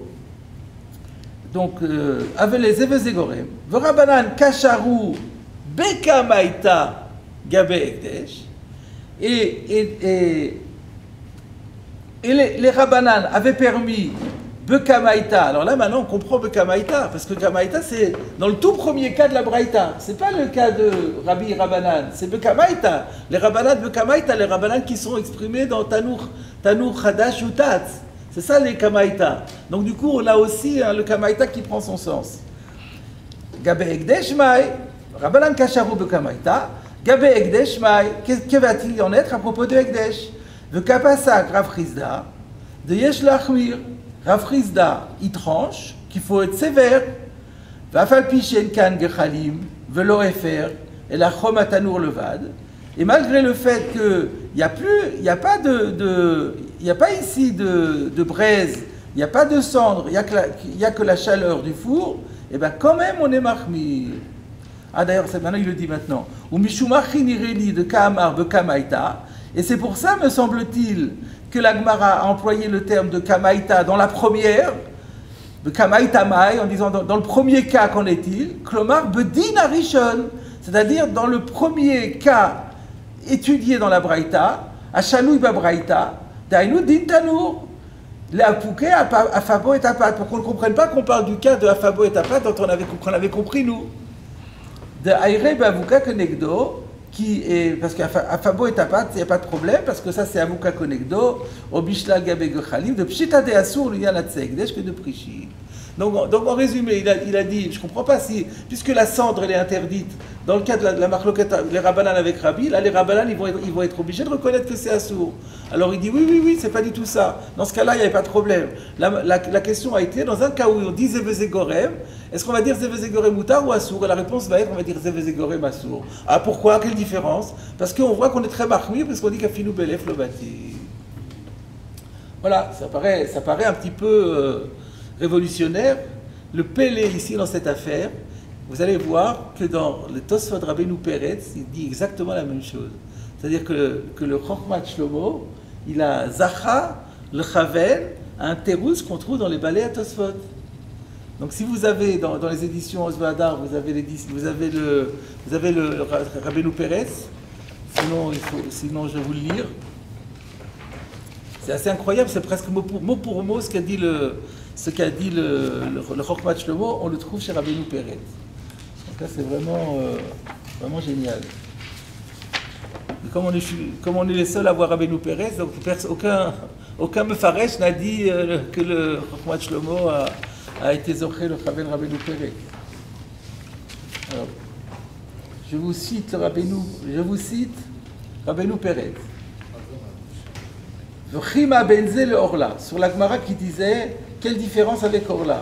Speaker 1: donc avec les Zévezé Gorem, le Rabbanan Kasharou Bekamaita Gabe Ekdesh, et, et, et Et les, les Rabbanan avaient permis Bekamaïta. Alors là, maintenant, on comprend Bekamaïta, parce que Kamaïta, c'est dans le tout premier cas de la Braïta. Ce n'est pas le cas de Rabbi Rabbanan, c'est Bekamaïta. Les Rabbanan Bekamaïta, les Rabbanan qui sont exprimés dans Tanour, Tanour Hadash ou Tatz. C'est ça les Kamaïta. Donc du coup, on a aussi hein, le Kamaïta qui prend son sens. Gabe Ekdesh Mai, Rabbanan Kasharu Bekamaïta, Gabe Ekdesh Mai, que va-t-il en être à propos de Ekdesh? De Kapasak Rav Chizda, de Yesh Lachmir, Rav Chizda, il tranche qu'il faut être sévère. Vafal Pishen Kan Gechalim, Velo Efer, et la Chom Atanour Levad. Et malgré le fait qu'il n'y a plus, il n'y a pas de, de il n'y a pas ici de, de braise, il n'y a pas de cendre, il n'y a, a que la chaleur du four, et bien quand même on est Mahmir. Ah d'ailleurs, maintenant il le dit maintenant. Ou Mishumachin Ireli de Kaamar Bekamaïta. Et c'est pour ça, me semble-t-il, que la Gemara a employé le terme de Kamaïta dans la première, de Kamaïta Mai, en disant dans, dans le premier cas, qu'en est-il? Klomar Bedin Arishon, c'est-à-dire dans le premier cas étudié dans la Braïta, Achalou Iba Braïta, Dainu Din Tanour, les Apouké, Afabo et Apat, pour qu'on ne comprenne pas qu'on parle du cas de Afabo et Apat dont on avait, qu'on avait compris nous. De Aire Bavuka Kenegdo, qui est, parce qu'Afabo et Tapat, il n'y a pas de problème, parce que ça c'est Avuka Konegdo, Obishla Gabe Gechalim, de Pshita de Assour, il y a la Tsegdesh que de Prishi. Donc, donc en résumé, il a, il a dit, je ne comprends pas si, puisque la cendre elle est interdite, dans le cas de la, de la marloquette, les Rabbanan avec Rabbi, là les Rabbanan ils vont, être, ils vont être obligés de reconnaître que c'est Assour. Alors il dit oui, oui, oui, c'est pas du tout ça. Dans ce cas-là, il n'y avait pas de problème. La, la, la question a été, dans un cas où on dit Zévezé Gorem, est-ce qu'on va dire Zévezé Gorem Moutar ou Assour? Et la réponse va être, on va dire Zévezé Gorem Assour. Ah pourquoi? Quelle différence? Parce qu'on voit qu'on est très marqué, parce qu'on dit qu'Afinou Belef le bâti. Voilà, ça paraît, ça paraît un petit peu euh, révolutionnaire. Le Pélé ici dans cette affaire, vous allez voir que dans le Tosfot Rabbeinu Peretz, il dit exactement la même chose. C'est-à-dire que, que le Chokhmat Shlomo, il a Zacha, le Chavel, un terous qu'on trouve dans les balais à Tosfot. Donc si vous avez dans, dans les éditions Osvadar, vous avez, les, vous avez le, vous avez le, le Rabbeinu Peretz, sinon, il faut, sinon je vais vous le lire. C'est assez incroyable, c'est presque mot pour mot, pour mot ce qu'a dit le... Ce qu'a dit le, le, le Chokhmat Shlomo, on le trouve chez Rabbeinu Peretz. cas, c'est vraiment, euh, vraiment génial. Et comme, on est, comme on est les seuls à voir Rabbeinu Pérez, donc aucun, aucun Mefaresh n'a dit euh, que le Chokhmat Shlomo a, a été zoché le Chavel Rabbeinu Pérez. Alors, je vous cite le Rabbeinu, je vous cite Rabbeinu Pérez. V'chima benze le Orla, sur la Gemara qui disait quelle différence avec Orla.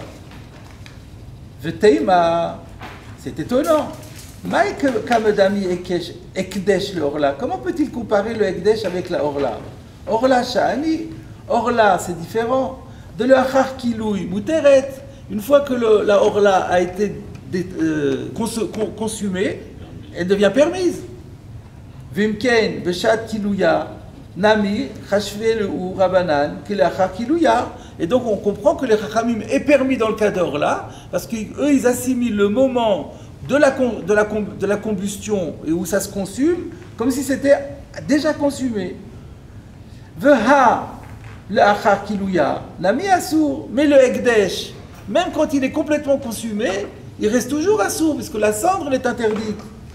Speaker 1: V'teima, c'est étonnant. Maïk kamedami ekdesh le Orla. Comment peut-il comparer le ekdesh avec la Orla? Orla shani, Orla c'est différent. De le achar kiloui muteret. Une fois que le, la Orla a été euh, consumée, elle devient permise. Vimken beshat kilouya. Nami, Chashvel ou Rabanan, Kilouya. Et donc on comprend que les Chachamim est permis dans le cas d'Orla, parce qu'eux ils assimilent le moment de la, de, la, de la combustion et où ça se consume, comme si c'était déjà consumé. Veha, le Achar Kilouya, Nami Assour, mais le Ekdesh, même quand il est complètement consumé, il reste toujours Assour, puisque la cendre elle est interdite.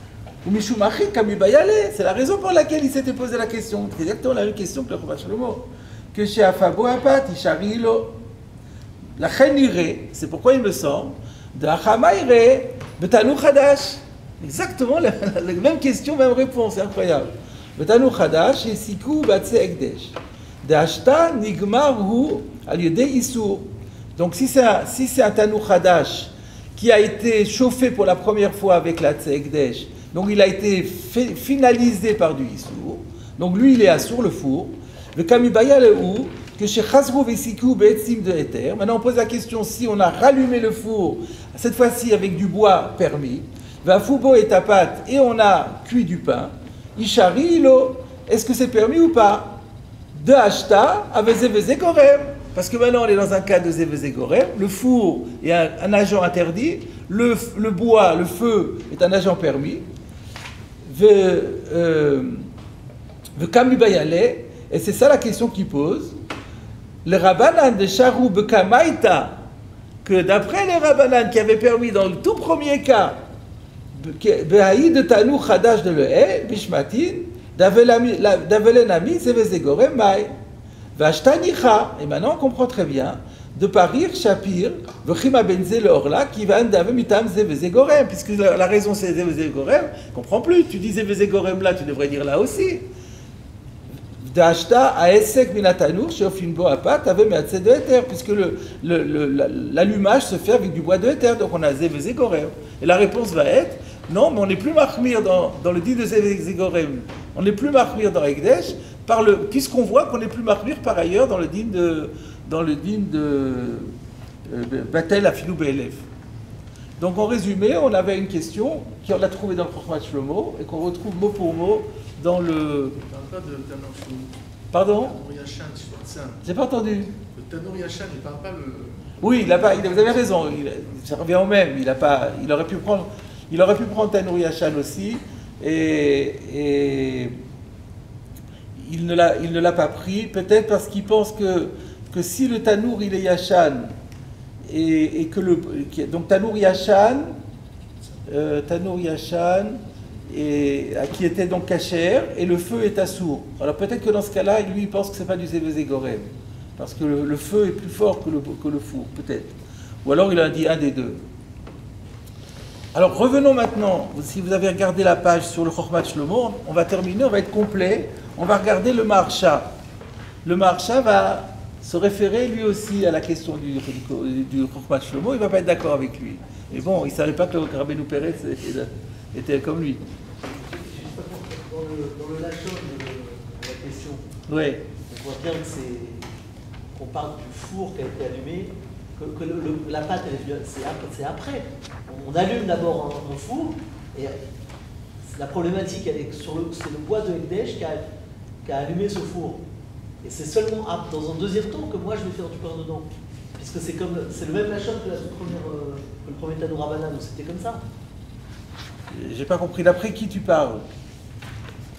Speaker 1: C'est la raison pour laquelle il s'était posé la question. C'est exactement la même question que le Chokhmat Shlomo. Que chez Afabo Apat, Isharilo. La Chenire, c'est pourquoi il me semble, de Achamaire, Betanou Khadash. Exactement la, la, la même question, même réponse, c'est incroyable. Betanou Khadash et Sikou Batse Ekdesh. De Ashta Nigmar Hu Aliode Issour. Donc si c'est un, si c'est un Tanou Khadash qui a été chauffé pour la première fois avec la Tse Ekdesh, donc il a été fait, finalisé par du Issour. Donc lui il est assour le four. Le Kamibaya le ou que chez Chazrou Vesikou Be'etzim de Ether. Maintenant on pose la question si on a rallumé le four, cette fois-ci avec du bois permis. Vafubo et tapat et on a cuit du pain. Ishari ilo, est-ce que c'est permis ou pas? De Ashta avec Zeveze Gorem. Parce que maintenant on est dans un cas de Zeveze Gorem. Le four est un, un agent interdit. Le, le bois, le feu est un agent permis. Le Kamubayale, et c'est ça la question qu'il pose. Le Rabbanan de Charou Bekamaïta, que d'après les Rabbanan qui avaient permis dans le tout premier cas, Behaï de Tanou Khadash de Lehe, Bishmatin, Davelenami, Sevezegorem Mai, Vashtanicha, et maintenant on comprend très bien, de Parir, Shapir, Vechima Benze le Orla, qui va Ndave Mitam Zevezegorem, puisque la, la raison c'est Zevezegorem, je ne comprends plus, tu dis Zevezegorem là, tu devrais dire là aussi. D'Ashta à Esek Minatanour, chez Ofinbo Apat, avait Meatse de Ether, puisque le, le, le, l'allumage se fait avec du bois de Ether, donc on a Zevezegorem. Et la réponse va être, non, mais on n'est plus marmir dans, dans le dit de Zevezegorem, on n'est plus marmir dans Ekdesh, par le, puisqu'on voit qu'on n'est plus marmir par ailleurs dans le din de dans le din de euh, Batel Afilou Be'elef. Donc en résumé, on avait une question qu'on a trouvée dans le Chokhmat Shlomo et qu'on retrouve mot pour mot dans le...
Speaker 3: Il ne parle pas de Tanour Shlomo.
Speaker 1: Pardon?
Speaker 3: Tanour Yachan, je pense.
Speaker 1: J'ai pas entendu.
Speaker 3: Le Tanour Yachan, il ne parle pas le...
Speaker 1: Oui, il a pas, il, vous avez raison, il, ça revient au même. Il, a pas, il, aurait pu prendre, il aurait pu prendre Tanour Yachan aussi et... et il ne l'a, il ne l'a pas pris, peut-être parce qu'il pense que, que si le Tanour il est Yachan, et, et que le... Donc Tanour Yachan, euh, Tanour Yachan, et, qui était donc Kacher, et le feu est assour. Alors peut-être que dans ce cas-là, lui il pense que ce n'est pas du Zevezegorem, parce que le, le feu est plus fort que le, que le four, peut-être. Ou alors il a dit un des deux. Alors revenons maintenant, si vous avez regardé la page sur le Chokhmat Shlomo, on va terminer, on va être complet. On va regarder le Maharsha. Le Maharsha va se référer lui aussi à la question du, du, du Chokhmat Shlomo. Il ne va pas être d'accord avec lui. Mais bon, il ne savait pas que le Rabbeinu Pérez était comme lui.
Speaker 2: Dans le, dans le lachon de, de la question,
Speaker 1: oui.
Speaker 2: On voit bien que c'est qu'on parle du four qui a été allumé, que, que le, le, la pâte, c'est après. On allume d'abord un, un four, et la problématique, elle est sur le, c'est le bois de Ekdesh qui a, qui a allumé ce four. Et c'est seulement dans un deuxième temps que moi je vais faire du pain dedans. Puisque c'est comme c'est le même lachon que, la toute première, euh, que le premier Tanour Rabanan, donc c'était comme ça.
Speaker 1: J'ai pas compris. D'après qui tu parles?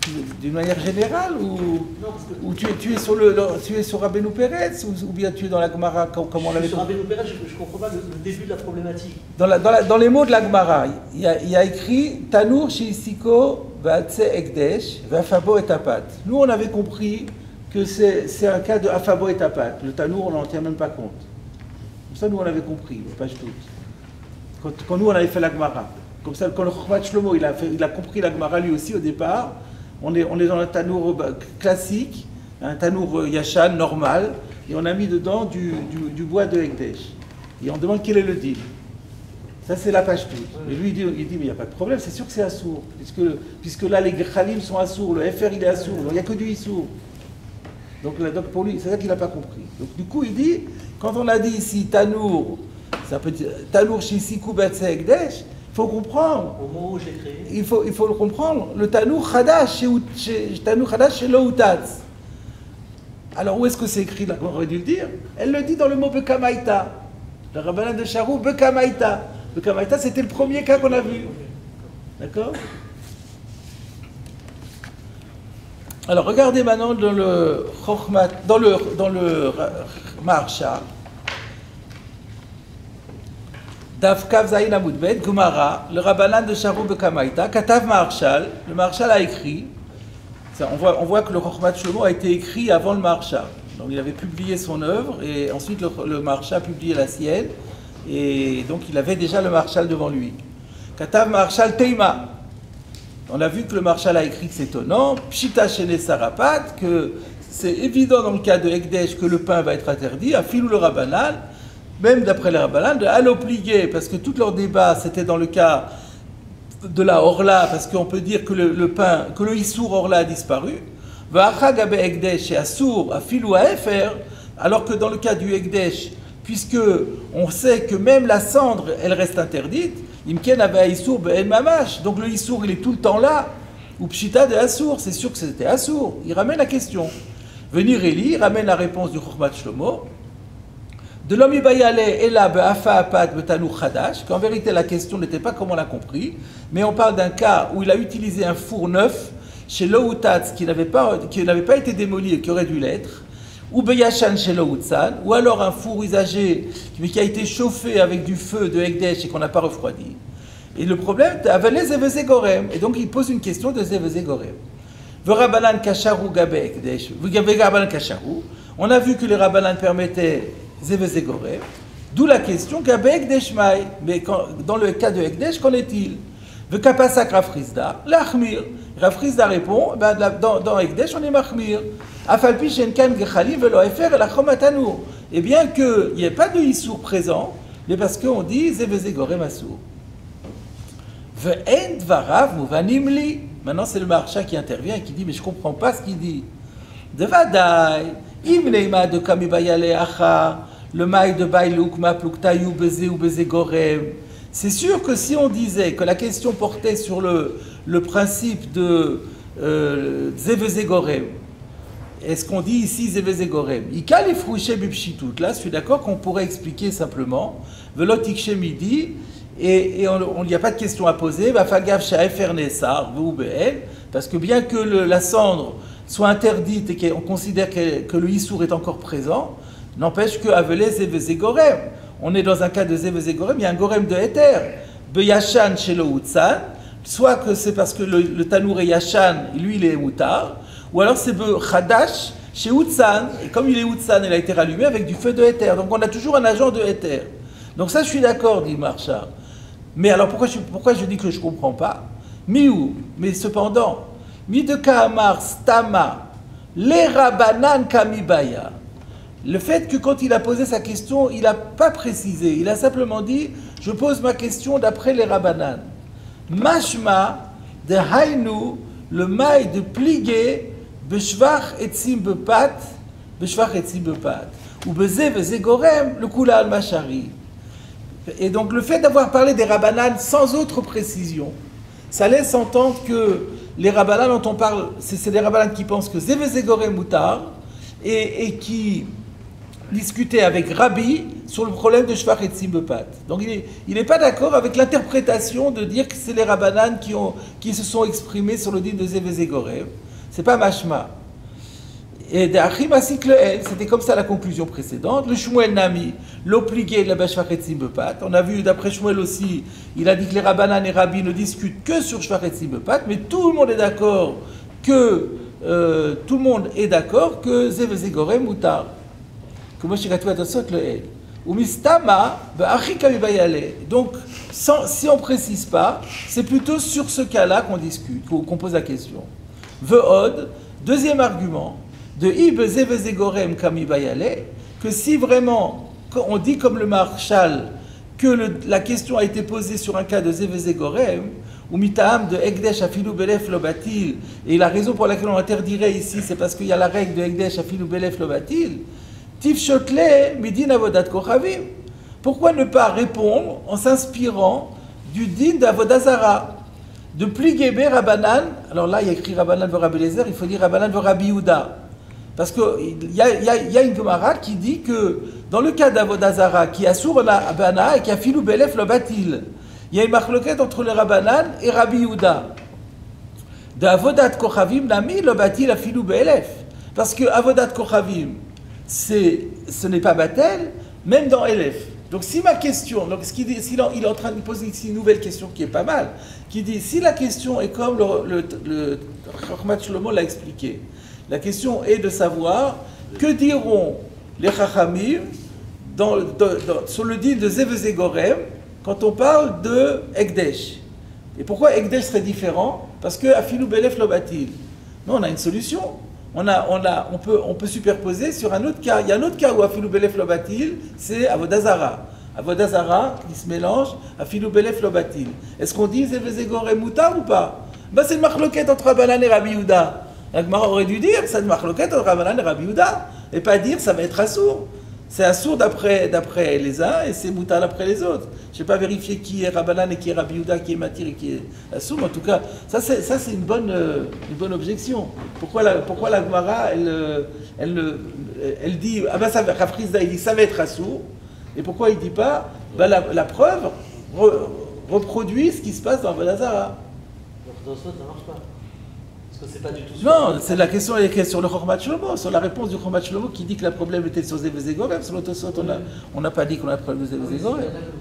Speaker 1: d'une manière générale ou,
Speaker 2: Non, parce que
Speaker 1: ou tu, es, tu es sur le, le tu es sur Rabbeinu Peretz ou, ou bien tu es dans la Gemara comme, comme on l'avait
Speaker 2: sur
Speaker 1: compris.
Speaker 2: Rabbeinu Peretz, je ne comprends pas le, le début de la problématique.
Speaker 1: Dans, la, dans, la, dans les mots de la Gemara, il y a, il y a écrit Tanur Sheisiko Va'atse Ekdesh Va'afabo et Apat. Nous on avait compris que c'est un cas de Afabo et Apat. Le Tanur on n'en tient même pas compte. Ça nous on avait compris, page toute. Quand, quand nous on avait fait la Gemara. Comme ça, quand le Chokhmat Shlomo, il a, fait, il a compris la Gemara lui aussi au départ, on est, on est dans un tanour classique, un tanour yachan normal, et on a mis dedans du, du, du bois de Ekdesh. Et on demande quel est le deal. Ça, c'est la page toute. Mais lui, il dit, il dit mais il n'y a pas de problème, c'est sûr que c'est assour. Puisque, puisque là, les Khalim sont assour, le F R, il est assour, il n'y a que du Issour. Donc, donc pour lui, c'est ça qu'il n'a pas compris. Donc du coup, il dit, quand on a dit ici tanour, ça peut dire tanour shisiku batse Ekdesh, il faut comprendre.
Speaker 2: Au moment où j'ai créé.
Speaker 1: Il faut, il faut le comprendre. Le Tanour Khadash, chez Tanour Khadash, chez Loutatz. Alors où est-ce que c'est écrit là? On aurait dû le dire. Elle le dit dans le mot Bekamaïta. Le rabbin de Charou, Bekamaïta. Bekamaïta, c'était le premier cas qu'on a vu. D'accord? Alors regardez maintenant dans le Chokhmat, dans le, dans le Maharsha. Daf Kav Zayin Amudbet, Gumara, le Rabbanan de Charou Bekamaïta, Katav Maharshal, le Maharshal a écrit, ça, on, voit, on voit que le Chokhmat Shlomo a été écrit avant le Maharshal. Donc il avait publié son œuvre, et ensuite le, le Maharshal a publié la sienne, et donc il avait déjà le Maharshal devant lui. Katav Maharshal Teima. On a vu que le Maharshal a écrit que c'est étonnant, Pshita Shene Sarapat, que c'est évident dans le cas de Ekdesh que le pain va être interdit, à Filou le Rabbanan, même d'après les Rabbanan, de aloplier, parce que tout leur débat, c'était dans le cas de la Orla, parce qu'on peut dire que le, le pain, que le Issour Orla a disparu, Va'achagabe Ekdesh et Assour, à Filou à Efer, alors que dans le cas du Ekdesh, puisque on sait que même la cendre, elle reste interdite, Imken avait Issour be'en mamash, donc le Issour, il est tout le temps là, ou Pshita de Assour, c'est sûr que c'était Assour. Il ramène la question. Venir Eli, il ramène la réponse du Chokhmat Shlomo, de l'homme Ibayale et là, Be'afa Betanu Khadash, qu'en vérité la question n'était pas comme on l'a compris, mais on parle d'un cas où il a utilisé un four neuf chez Loutatz qui n'avait pas, qui n'avait pas été démoli et qui aurait dû l'être, ou Beyachan chez Loutzan, ou alors un four usagé mais qui a été chauffé avec du feu de Ekdesh et qu'on n'a pas refroidi. Et le problème, Avalé Zeveze Gorem, et donc il pose une question de Zeveze Gorem. V'Rabbanan Kasharu Gabe Ekdesh, V'Rabbanan Kasharu, on a vu que les Rabbanan permettaient Zeveze Gorem, d'où la question Gabe Ekdesh Mai, mais quand, dans le cas de Ekdesh, qu'en est-il? V'Kapasak Rafrizda, l'Achmir. Rafrizda répond, ben, dans, dans Ekdesh, on est Mahmir. Afalpi Shenkan Gechali Velo Efer et la Chomatanour. Et bien qu'il n'y ait pas de Issour présent, mais parce qu'on dit Zeveze Gorem Assour. Ve'en Dvarav Muvanim Li. Maintenant, c'est le Maharsha qui intervient et qui dit, mais je ne comprends pas ce qu'il dit. Devadai, Imneima de Kamibayale Acha, le maï de Baïlouk, Ma Pluktayu, Beze ou Beze Gorem. C'est sûr que si on disait que la question portait sur le, le principe de euh, Zeveze Gorem, est-ce qu'on dit ici Zeveze Gorem? Ika les frouché bipchitout. Là, je suis d'accord qu'on pourrait expliquer simplement, Velotikche midi, et, et on n'y a pas de question à poser, Vafagav Shaefer Nessar, Voube'el, parce que bien que le, la cendre soit interdite et qu'on considère que, que le Issour est encore présent, n'empêche que Avelé Zeveze Gorem. On est dans un cas de Zeveze Gorem, il y a un Gorem de Héter, Beyachan chez le Houtsan, soit que c'est parce que le, le Tanour est Yachan, lui il est Moutar, ou alors c'est Khadash chez Houtsan, et comme il est Houtsan, il a été rallumé avec du feu de Héter. Donc on a toujours un agent de Héter. Donc ça je suis d'accord, dit Maharsha. Mais alors pourquoi je, pourquoi je dis que je ne comprends pas? Miou, mais cependant, Mi de Kahamar Stama, les Rabbanan Kamibaya. Le fait que quand il a posé sa question, il n'a pas précisé, il a simplement dit, je pose ma question d'après les Rabbanan. Mashma de Hainu, le maï de pliguer, Beshvach etzim bepat, Beshvach etzim bepat, ou Beze Beze Gorem, le Kula al-Mashari. Et donc le fait d'avoir parlé des Rabbanan sans autre précision, ça laisse entendre que les Rabbanan dont on parle, c'est des Rabbanan qui pensent que Zeveze Gorem Moutar, et, et qui discuter avec Rabbi sur le problème de Shvach et Tzimbepat. Donc il n'est pas d'accord avec l'interprétation de dire que c'est les Rabbanan qui, ont, qui se sont exprimés sur le din de Zevezegorem. C'est pas Mashma. Et d'Achim Asik le El, c'était comme ça la conclusion précédente. Le Shmuel Nami, l'obligé de la Shvach et Tzimbepat. On a vu d'après Shmuel aussi, il a dit que les Rabbanan et Rabbi ne discutent que sur Shvach et Tzimbepat, mais tout le monde est d'accord que euh, tout le monde est d'accord que Zevezegorem mutar. Que moi je suis le El. Ou mistama, donc sans, si on ne précise pas, c'est plutôt sur ce cas-là qu'on discute, qu'on pose la question. Ve'od, deuxième argument, de Ib Zevezegorem Kamibayale, que si vraiment, on dit comme le Marshal, que le, la question a été posée sur un cas de Zevezegorem, ou Mitaam de Ekdesh Afilu Belef Lobatil, et la raison pour laquelle on interdirait ici, c'est parce qu'il y a la règle de Ekdesh Afilu Belef Lobatil, Tif Shotle Midin Avodat Kochavim. Pourquoi ne pas répondre en s'inspirant du din d'Avodazara, de Pligebe Rabbanan? Alors là, il y a écrit Rabbanan Rabbi Eliezer, il faut dire Rabbanan Rabbi Yehuda. Parce qu'il y, y, y a une Gemara qui dit que dans le cas d'Avodazara, qui a sourd Abana et qui a filou Belef le batil, il y a une marloquette entre le Rabbanan et Rabbi Yehuda. De Avodat Kochavim Nami le batil a filou Belef. Parce que Avodat Kochavim, ce n'est pas Batel, même dans Elef. Donc si ma question, donc ce qu'il dit, il est en train de poser ici une nouvelle question qui est pas mal, qui dit si la question est comme le, le, le Chochmat Shlomo l'a expliqué, la question est de savoir que diront les Chachamim dans, dans, dans, sur le dit de Zevezegorem quand on parle de Ekdesh. Et pourquoi Ekdesh serait différent? Parce que Afilou Belef Lobatil. Non, on a une solution. On, a, on, a, on, peut, on peut superposer sur un autre cas. Il y a un autre cas où Afilou Belef Lobatil, c'est Avodazara. Avodazara qui se mélange, Afilou Belef Lobatil. Est-ce qu'on dit Zevezegorem Moutar ou pas? Ben, c'est une marloquette entre Rabbanan et Rabbi Yehuda. La Gemara aurait dû dire c'est une marloquette entre Rabbanan et Rabbi Yehuda. Et pas dire ça va être assourd. C'est assourd d'après, d'après les uns et c'est Moutar d'après les autres. Je n'ai pas vérifié qui est Rabbanan et qui est Rabbi Yehuda, qui est Matir et qui est assourd. En tout cas, ça c'est, ça, c'est une, bonne, une bonne objection. Pourquoi la, pourquoi la Gemara, elle, elle, elle dit, ah ben ça, Rav Chizda, il dit ça va être assourd. Et pourquoi il ne dit pas, ben la, la preuve re, reproduit ce qui se passe dans Avodazara.
Speaker 2: Donc dans ce ça ne marche pas. Parce que c'est pas du tout
Speaker 1: non, c'est la question elle est sur le Chochmat Shlomo, sur la réponse du Chochmat Shlomo qui dit que le problème était sur Zevezegorem. Sur l'Otosot, on n'a pas dit qu'on a le problème de Zevezegorem.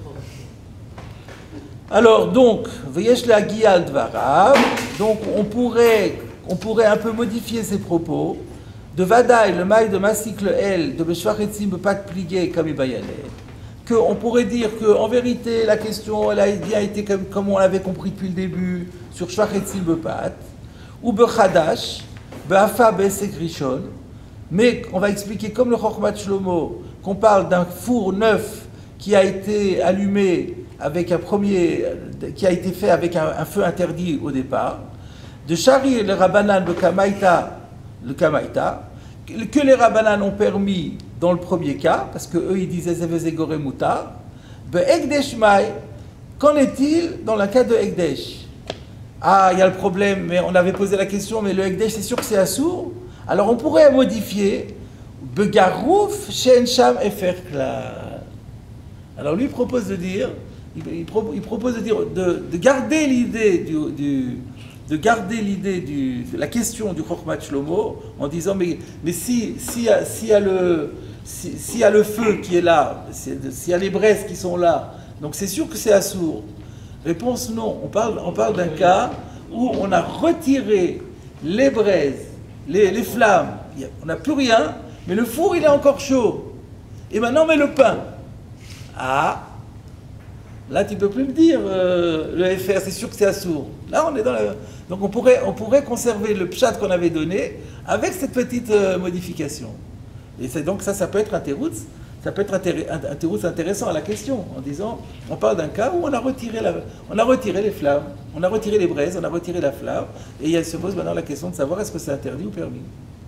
Speaker 1: Alors, donc, Veyesh la Gial Dvarav, donc on pourrait, on pourrait un peu modifier ses propos. De Vadaï, le maï de Masik le El, de Beshvach Etzim, pas de plier comme Ibayale. Qu'on pourrait dire qu'en vérité, la question elle a bien été comme, comme on l'avait compris depuis le début, sur Shvach Etzim Bepat. Ou Bechadash, Be'afa Be'esek Rishon, mais on va expliquer comme le Chochmat Shlomo qu'on parle d'un four neuf qui a été allumé avec un premier, qui a été fait avec un, un feu interdit au départ, de Shari le Rabbanan le Kamaïta, le Kamaïta, que les Rabbanan ont permis dans le premier cas, parce que eux ils disaient Zevezegorem Moutar, Be'ekdesh Mai, qu'en est-il dans le cas de Ekdesh? Ah, il y a le problème, mais on avait posé la question, mais le Ekdesh, c'est sûr que c'est assourd. Alors on pourrait modifier Begarouf Shensham Eferkla. Alors lui propose de dire, il, il, pro, il propose de dire, de, de garder l'idée du, du, de garder l'idée du, de la question du Chochmat Shlomo en disant, mais, mais si, si, si, y a le, si, si y a le feu qui est là, s'il y a les braises qui sont là, donc c'est sûr que c'est assourd. Réponse non. On parle, on parle d'un cas où on a retiré les braises, les, les flammes. On n'a plus rien, mais le four, il est encore chaud. Et maintenant, on met le pain. Ah, là, tu ne peux plus me dire, euh, le F R, c'est sûr que c'est assourd. Là, on est dans la... Donc, on pourrait, on pourrait conserver le pshat qu'on avait donné avec cette petite euh, modification. Et c'est donc ça, ça peut être un teroutz. Ça peut être un teroutz intéressant à la question, en disant, on parle d'un cas où on a retiré, la, on a retiré les flammes, on a retiré les braises, on a retiré la flamme, et il se pose maintenant la question de savoir est-ce que c'est interdit ou permis.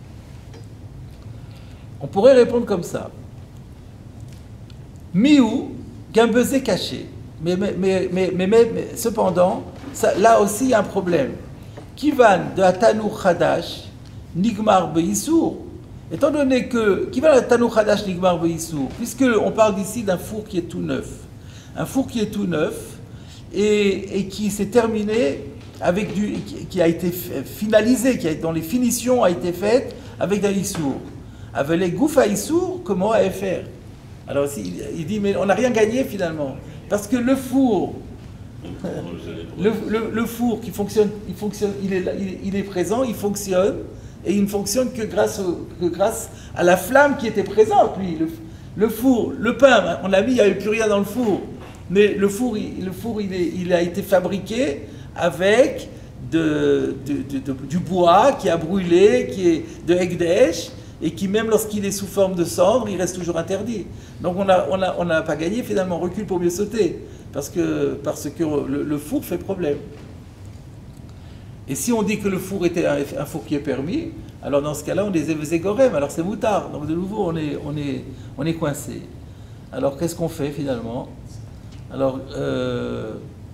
Speaker 1: On pourrait répondre comme ça. Miou, gambezé caché. Mais, mais, mais, mais, mais, mais, mais cependant, ça, là aussi il y a un problème. Kivan de Atanou Khadash, Nigmar Beisour. étant donné que, qui va la Tano Khadash Nigmar Beissur, puisqu'on parle ici d'un four qui est tout neuf, un four qui est tout neuf et, et qui s'est terminé avec du, qui, qui a été finalisé, qui a, dont les finitions a été faites avec un Issour. Avec les Goufa Issour, comment à faire? Alors il, il dit, mais on n'a rien gagné finalement, parce que le four, le, le, le four qui fonctionne, il fonctionne, il est, il, il est présent, il fonctionne. Et il ne fonctionne que grâce, au, que grâce à la flamme qui était présente, lui. Le, le four, le pain, on l'a mis, il n'y avait plus rien dans le four. Mais le four, il, le four, il, est, il a été fabriqué avec de, de, de, de, du bois qui a brûlé, qui est de Ekdesh, et qui, même lorsqu'il est sous forme de cendre, il reste toujours interdit. Donc on n'a on a, on a pas gagné, finalement, on recule pour mieux sauter. Parce que, parce que le, le four fait problème. Et si on dit que le four était un, un four qui est permis, alors dans ce cas-là, on est Zégorem, alors c'est moutard. Donc de nouveau, on est, on est, on est coincé. Alors qu'est-ce qu'on fait finalement? Alors, euh,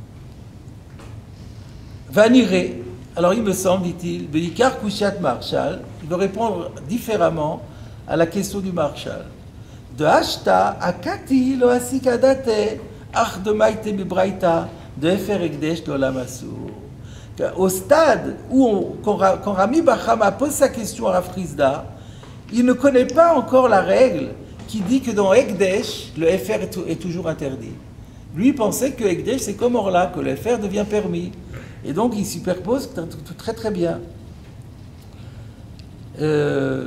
Speaker 1: Vaniré, alors il me semble, dit-il, Beikar Kushat Marshal, il veut répondre différemment à la question du Marshal. De Ashta, Akati, lo Asikadate, Ach de Maite Bibraita, de Efer Ekdesh de Olamasur. Au stade où, on, quand, quand Rami Bachama pose sa question à Rav Frisda, il ne connaît pas encore la règle qui dit que dans Ekdesh, le F R est, est toujours interdit. Lui pensait que Ekdesh, c'est comme Orla, que le F R devient permis. Et donc, il superpose très très bien. Euh,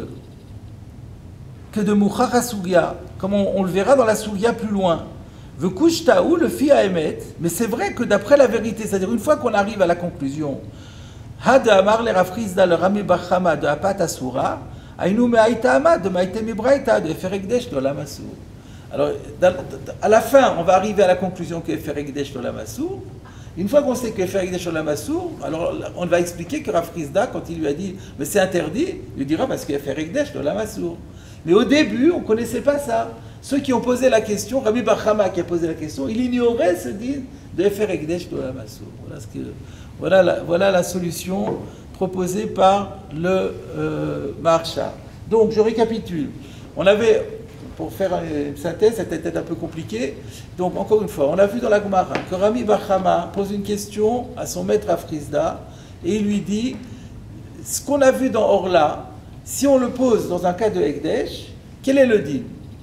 Speaker 1: que de Mouchach Sugia, comme on, on le verra dans la Sugia plus loin. Le Kushtaou, le fi à Emet, mais c'est vrai que d'après la vérité, c'est-à-dire une fois qu'on arrive à la conclusion, Had Amar le Rav Frisda le Rami Bachama de Apat Asura, Ainu Me'aita Amad de Maïte Mibraita de Efer Ekdesh de Lamassur. Alors, à la fin, on va arriver à la conclusion que Efer Ekdesh de Lamassur. Une fois qu'on sait que Efer Ekdesh de Lamassur, alors on va expliquer que Rav Frisda, quand il lui a dit, mais c'est interdit, il lui dira parce que Efer Ekdesh de Lamassur. Mais au début, on ne connaissait pas ça. Ceux qui ont posé la question, Rabbi Bachama qui a posé la question, il ignorait ce din de Efer Ekdesh de Lamassur. Voilà, ce que, voilà, la, voilà la solution proposée par le euh, Maharsha. Donc, je récapitule. On avait, pour faire une synthèse, c'était peut-être un peu compliqué. Donc, encore une fois, on a vu dans la Gemara que Rabbi Bachama pose une question à son maître à Frisda et il lui dit, ce qu'on a vu dans Orla, si on le pose dans un cas de Ekdesh, quel est le din?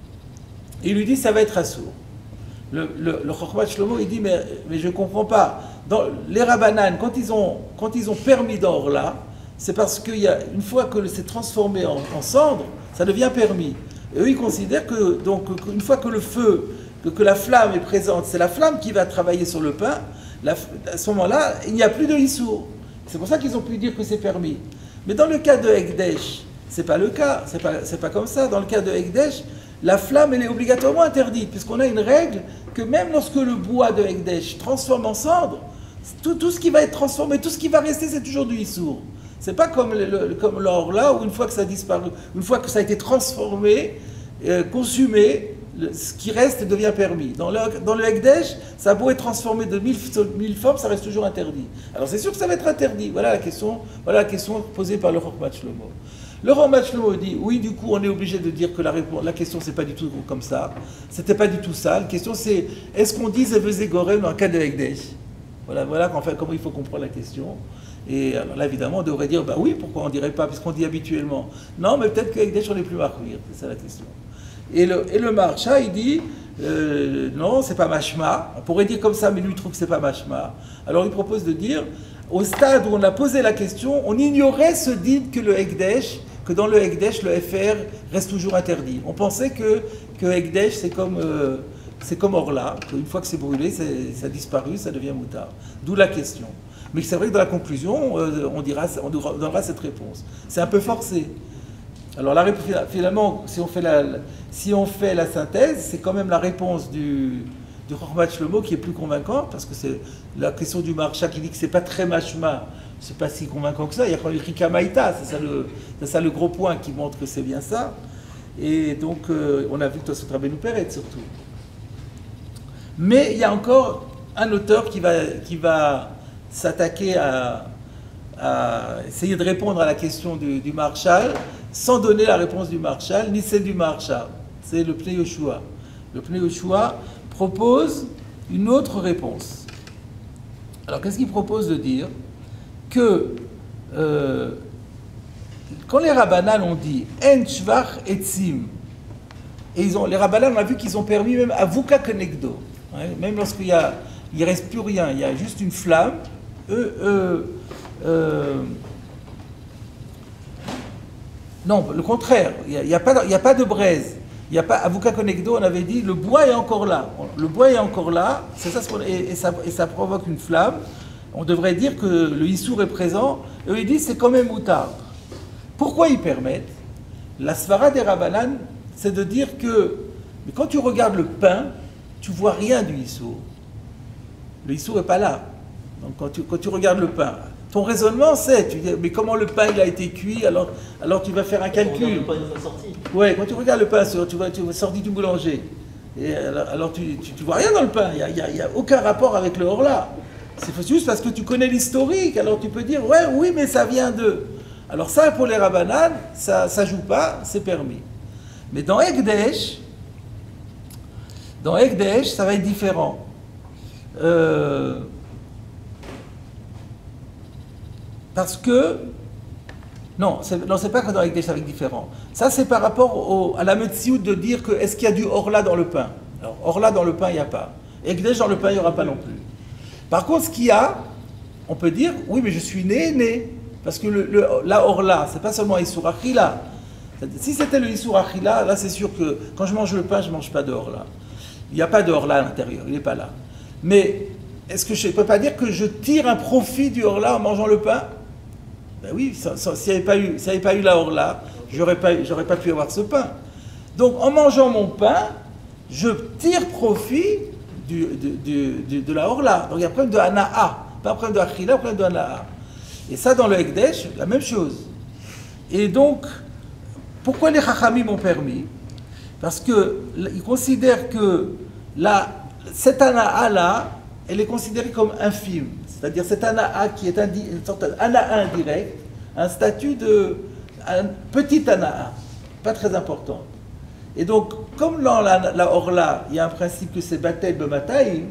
Speaker 1: Il lui dit, ça va être assourd. Le, le, le Chokhmat Shlomo, il dit, mais, mais je ne comprends pas. Dans les Rabbanan, quand ils ont, quand ils ont permis d'or là, c'est parce qu'une fois que c'est transformé en, en cendre, ça devient permis. Et eux, ils considèrent que, donc, une fois que le feu, que, que la flamme est présente, c'est la flamme qui va travailler sur le pain, la, à ce moment-là, il n'y a plus de Issour. C'est pour ça qu'ils ont pu dire que c'est permis. Mais dans le cas de Ekdesh, ce n'est pas le cas, ce n'est pas, c'est pas comme ça. Dans le cas de Ekdesh, la flamme, elle est obligatoirement interdite, puisqu'on a une règle que même lorsque le bois de Ekdesh transforme en cendre, tout, tout ce qui va être transformé, tout ce qui va rester, c'est toujours du Issour. C'est pas comme, le, le, comme l'or là, où une fois que ça a disparu, une fois que ça a été transformé, euh, consumé, le, ce qui reste devient permis. Dans le, dans le Ekdesh, ça a beau être transformé de mille, mille formes, ça reste toujours interdit. Alors c'est sûr que ça va être interdit. Voilà la question, voilà la question posée par le Chokhmat Shlomo. Le Chokhmat Shlomo dit, oui, du coup, on est obligé de dire que la, réponse, la question, c'est pas du tout comme ça. C'était pas du tout ça. La question, c'est, est-ce qu'on dit Zeveze Gorem dans le cas de Ekdesh? Voilà, voilà enfin, comment il faut comprendre la question. Et alors là, évidemment, on devrait dire, bah oui, pourquoi on ne dirait pas, puisqu'on dit habituellement. Non, mais peut-être qu'avec Ekdesh, on n'est plus marqué. C'est ça la question. Et le, et le Maharsha, il dit, euh, non, c'est pas Mashma. On pourrait dire comme ça, mais lui, il trouve que c'est pas Mashma. Alors, il propose de dire, au stade où on a posé la question, on ignorait ce din que le Ekdesh, que dans le Ekdesh, le F R reste toujours interdit. On pensait que, que Ekdesh, c'est comme, euh, c'est comme Orla, qu'une fois que c'est brûlé, ça a disparu, ça devient moutard. D'où la question. Mais c'est vrai que dans la conclusion, euh, on, dira, on donnera cette réponse. C'est un peu forcé. Alors la, finalement, si on fait la, si on fait la synthèse, c'est quand même la réponse du, du Chokhmat Shlomo qui est plus convaincante, parce que c'est la question du Maharsha qui dit que c'est pas très mashma, c'est pas si convaincant que ça. Il y a quand même Rika Maïta, c'est ça, ça le gros point qui montre que c'est bien ça. Et donc, euh, on a vu que Tosfot Rabbeinu Peret surtout. Mais il y a encore un auteur qui va, qui va s'attaquer à, à essayer de répondre à la question du, du Maharshal, sans donner la réponse du Maharshal, ni celle du Maharshal. C'est le Pnei Yoshua. Le Pnei Yoshua propose une autre réponse. Alors, qu'est-ce qu'il propose de dire? Que euh, quand les Rabbanan ont dit « En shvach etzim », et ils ont, les Rabbanan, on a vu qu'ils ont permis même à Vuka Kenegdo, hein, même lorsqu'il y a, il ne reste plus rien, il y a juste une flamme, eux, eux, euh, non, le contraire, il n'y a, a, a pas de braise. Il y a pas, à Vuka Konegdo, on avait dit, le bois est encore là. Le bois est encore là, c'est ça, et, et, ça, et ça provoque une flamme. On devrait dire que le Issour est présent. Eux, ils disent c'est quand même moutard. Pourquoi ils permettent? La svara des Rabbanan, c'est de dire que mais quand tu regardes le pain, tu vois rien du Issour. Le Issour n'est pas là. Donc quand tu, quand tu regardes le pain, ton raisonnement c'est, tu dis, mais comment le pain il a été cuit, alors, alors tu vas faire un calcul.
Speaker 2: Le pain une fois sorti.
Speaker 1: Ouais, quand tu regardes le pain, tu vas, tu vas sorti du boulanger. Et alors, alors tu, tu, tu vois rien dans le pain, il n'y a, a, a aucun rapport avec le hors-là. C'est juste parce que tu connais l'historique, alors tu peux dire, ouais, oui, mais ça vient d'eux. Alors ça, pour les Rabbanan, ça ne joue pas, c'est permis. Mais dans Ekdesh, dans Ekdesh, ça va être différent. Euh, parce que, non, c'est, non, c'est pas que dans Ekdesh, ça va être différent. Ça, c'est par rapport au, à la Metsiout de dire que est-ce qu'il y a du Orla dans le pain. Alors, Orla dans le pain, il n'y a pas. Ekdesh dans le pain, il n'y aura pas non plus. Par contre, ce qu'il y a, on peut dire, oui, mais je suis né, né. Parce que le, le, la Orla, c'est pas seulement Issour Achila. Si c'était le Issour Achila, là, c'est sûr que quand je mange le pain, je ne mange pas de Orla. Il n'y a pas de Orla à l'intérieur, il n'est pas là. Mais est-ce que je ne peux pas dire que je tire un profit du Orla en mangeant le pain? Ben oui, s'il n'y avait pas eu, s'il n'y avait pas eu la Orla, je n'aurais pas, j'aurais pas pu avoir ce pain. Donc, en mangeant mon pain, je tire profit du, du, du, du, de la Orla. Donc, il y a un problème de Hana'a, pas un problème de Achila, un problème de Hana'a. Et ça, dans le Ekdesh, la même chose. Et donc, pourquoi les Chachamim ont permis? Parce qu'ils considèrent que la, cette Hana'a-là, elle est considérée comme infime. C'est-à-dire cette Hana'a qui est indi, une sorte d'Hana'a indirect, un statut de un petit Hana'a, pas très important. Et donc, comme dans la, la Orla, il y a un principe que c'est Batel B'Matayim,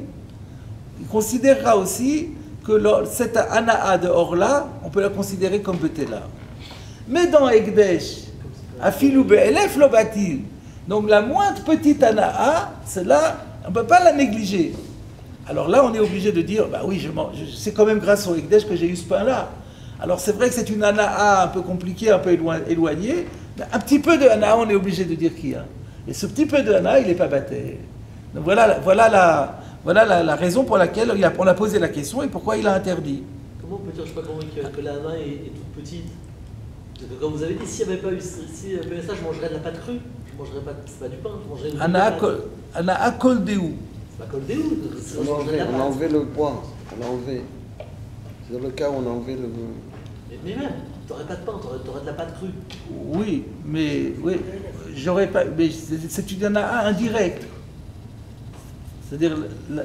Speaker 1: il considérera aussi que le, cette Hana'a de Orla, on peut la considérer comme Betela. Mais dans Ekdesh, Afilou Be'elef lo batil, donc la moindre petite Hana'a, celle-là, on ne peut pas la négliger. Alors là, on est obligé de dire, bah oui, je, je, c'est quand même grâce au Ekdesh que j'ai eu ce pain-là. Alors c'est vrai que c'est une Hana'a un peu compliquée, un peu éloignée, mais un petit peu de Hana'a, on est obligé de dire qu'il y a. Et ce petit peu de Hana'a, il n'est pas batté. Donc voilà, voilà, la, voilà la, la raison pour laquelle il a, on a posé la question et pourquoi il a interdit.
Speaker 2: Comment on peut dire, je ne sais pas comment, que, que la Hana'a est, est toute petite? Comme vous avez dit, s'il n'y avait pas eu si, si, ça, je mangerais de la pâte crue. Je ne mangerais pas, pas du pain, je mangerais une
Speaker 1: Hana'a kol déou.
Speaker 2: C'est pas kol déou.
Speaker 5: On a enlevé, on a enlevé le poids. On a enlevé. C'est dans le cas où on a enlevé le...
Speaker 2: Mais, mais même, tu n'aurais pas de pain, tu aurais de la pâte crue.
Speaker 1: Oui, mais oui, j'aurais pas. Mais c'est une Hana'a indirecte. C'est-à-dire,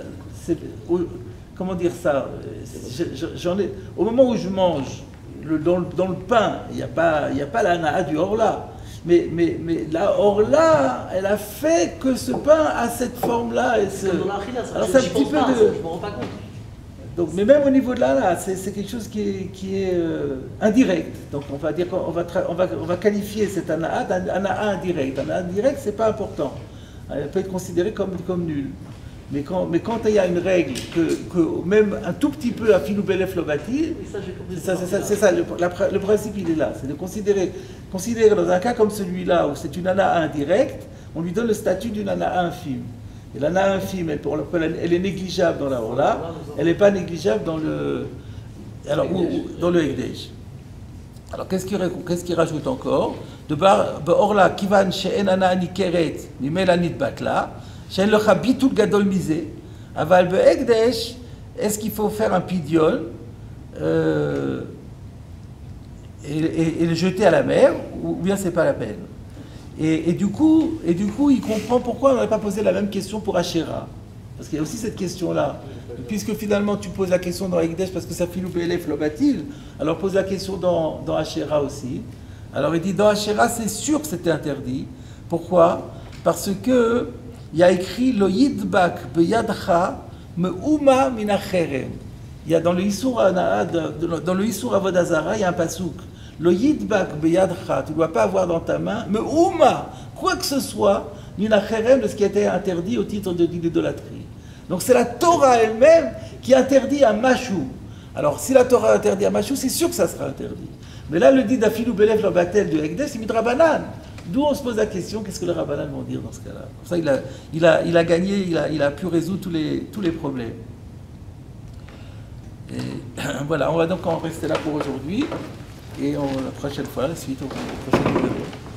Speaker 1: comment dire ça? J'en ai, au moment où je mange, le, dans, le, dans le pain, il n'y a pas, il n'y a pas la Hana'a du Orla. Mais, mais, mais la Orla, elle a fait que ce pain a cette forme-là. Et ce...
Speaker 2: Dans la Achila, ça,
Speaker 1: alors c'est un petit peu
Speaker 2: pas,
Speaker 1: de.
Speaker 2: Ça, je ne me rends pas compte.
Speaker 1: Donc, mais même au niveau de là, là c'est quelque chose qui est, qui est euh, indirect. Donc on va dire qu'on va, on va, on va qualifier cette Hana'a d'Hana'a indirect. Hana'a indirect, c'est pas important. Elle peut être considérée comme, comme nulle. Mais quand, mais quand il y a une règle que, que même un tout petit peu à filou belef lobati, c'est ça, ça, ça le, la, le principe il est là, c'est de considérer, considérer dans un cas comme celui-là où c'est une Hana'a indirecte, on lui donne le statut d'une Hana'a infime. Et l'Hana'a infime, elle, elle, elle est négligeable dans la Orla, elle n'est pas négligeable dans le, alors, ou, ou, dans le Ekdesh. Alors qu'est-ce qu'il qu'est-ce qu'il rajoute encore? De Orla kivan she'en Hana'a nikeret mimel anit batla. She'en lecha bitul gadol misé. Aval be'ekdesh, est-ce qu'il faut faire un pidion euh, et, et, et le jeter à la mer, ou bien c'est pas la peine? Et, et, du coup, et du coup, il comprend pourquoi on n'aurait pas posé la même question pour Asherah. Parce qu'il y a aussi cette question-là. Puisque finalement tu poses la question dans Ekdesh parce que ça filou be'elef lo batil, alors pose la question dans, dans Asherah aussi. Alors il dit dans Asherah, c'est sûr que c'était interdit. Pourquoi? Parce que il y a écrit Lo yidbak beyadcha me'uma min acherem. Il y a dans le Issour dans le Issour Avodah Zara, il y a un pasouk. Lo yidbak beyadcha, tu ne dois pas avoir dans ta main me'uma, quoi que ce soit, min acherem, de ce qui était interdit au titre de l'idolâtrie. Donc c'est la Torah elle-même qui interdit un machou. Alors si la Torah interdit un machou, c'est sûr que ça sera interdit. Mais là, le dit d'Afilou Belef le Batel de Ekdesh, c'est Midrabanan. D'où on se pose la question, qu'est-ce que les Rabbanan vont dire dans ce cas-là? Pour ça, il a, il a, il a gagné, il a, il a pu résoudre tous les, tous les problèmes. Et voilà, on va donc en rester là pour aujourd'hui. Et on, la prochaine fois, la suite, au prochain numéro.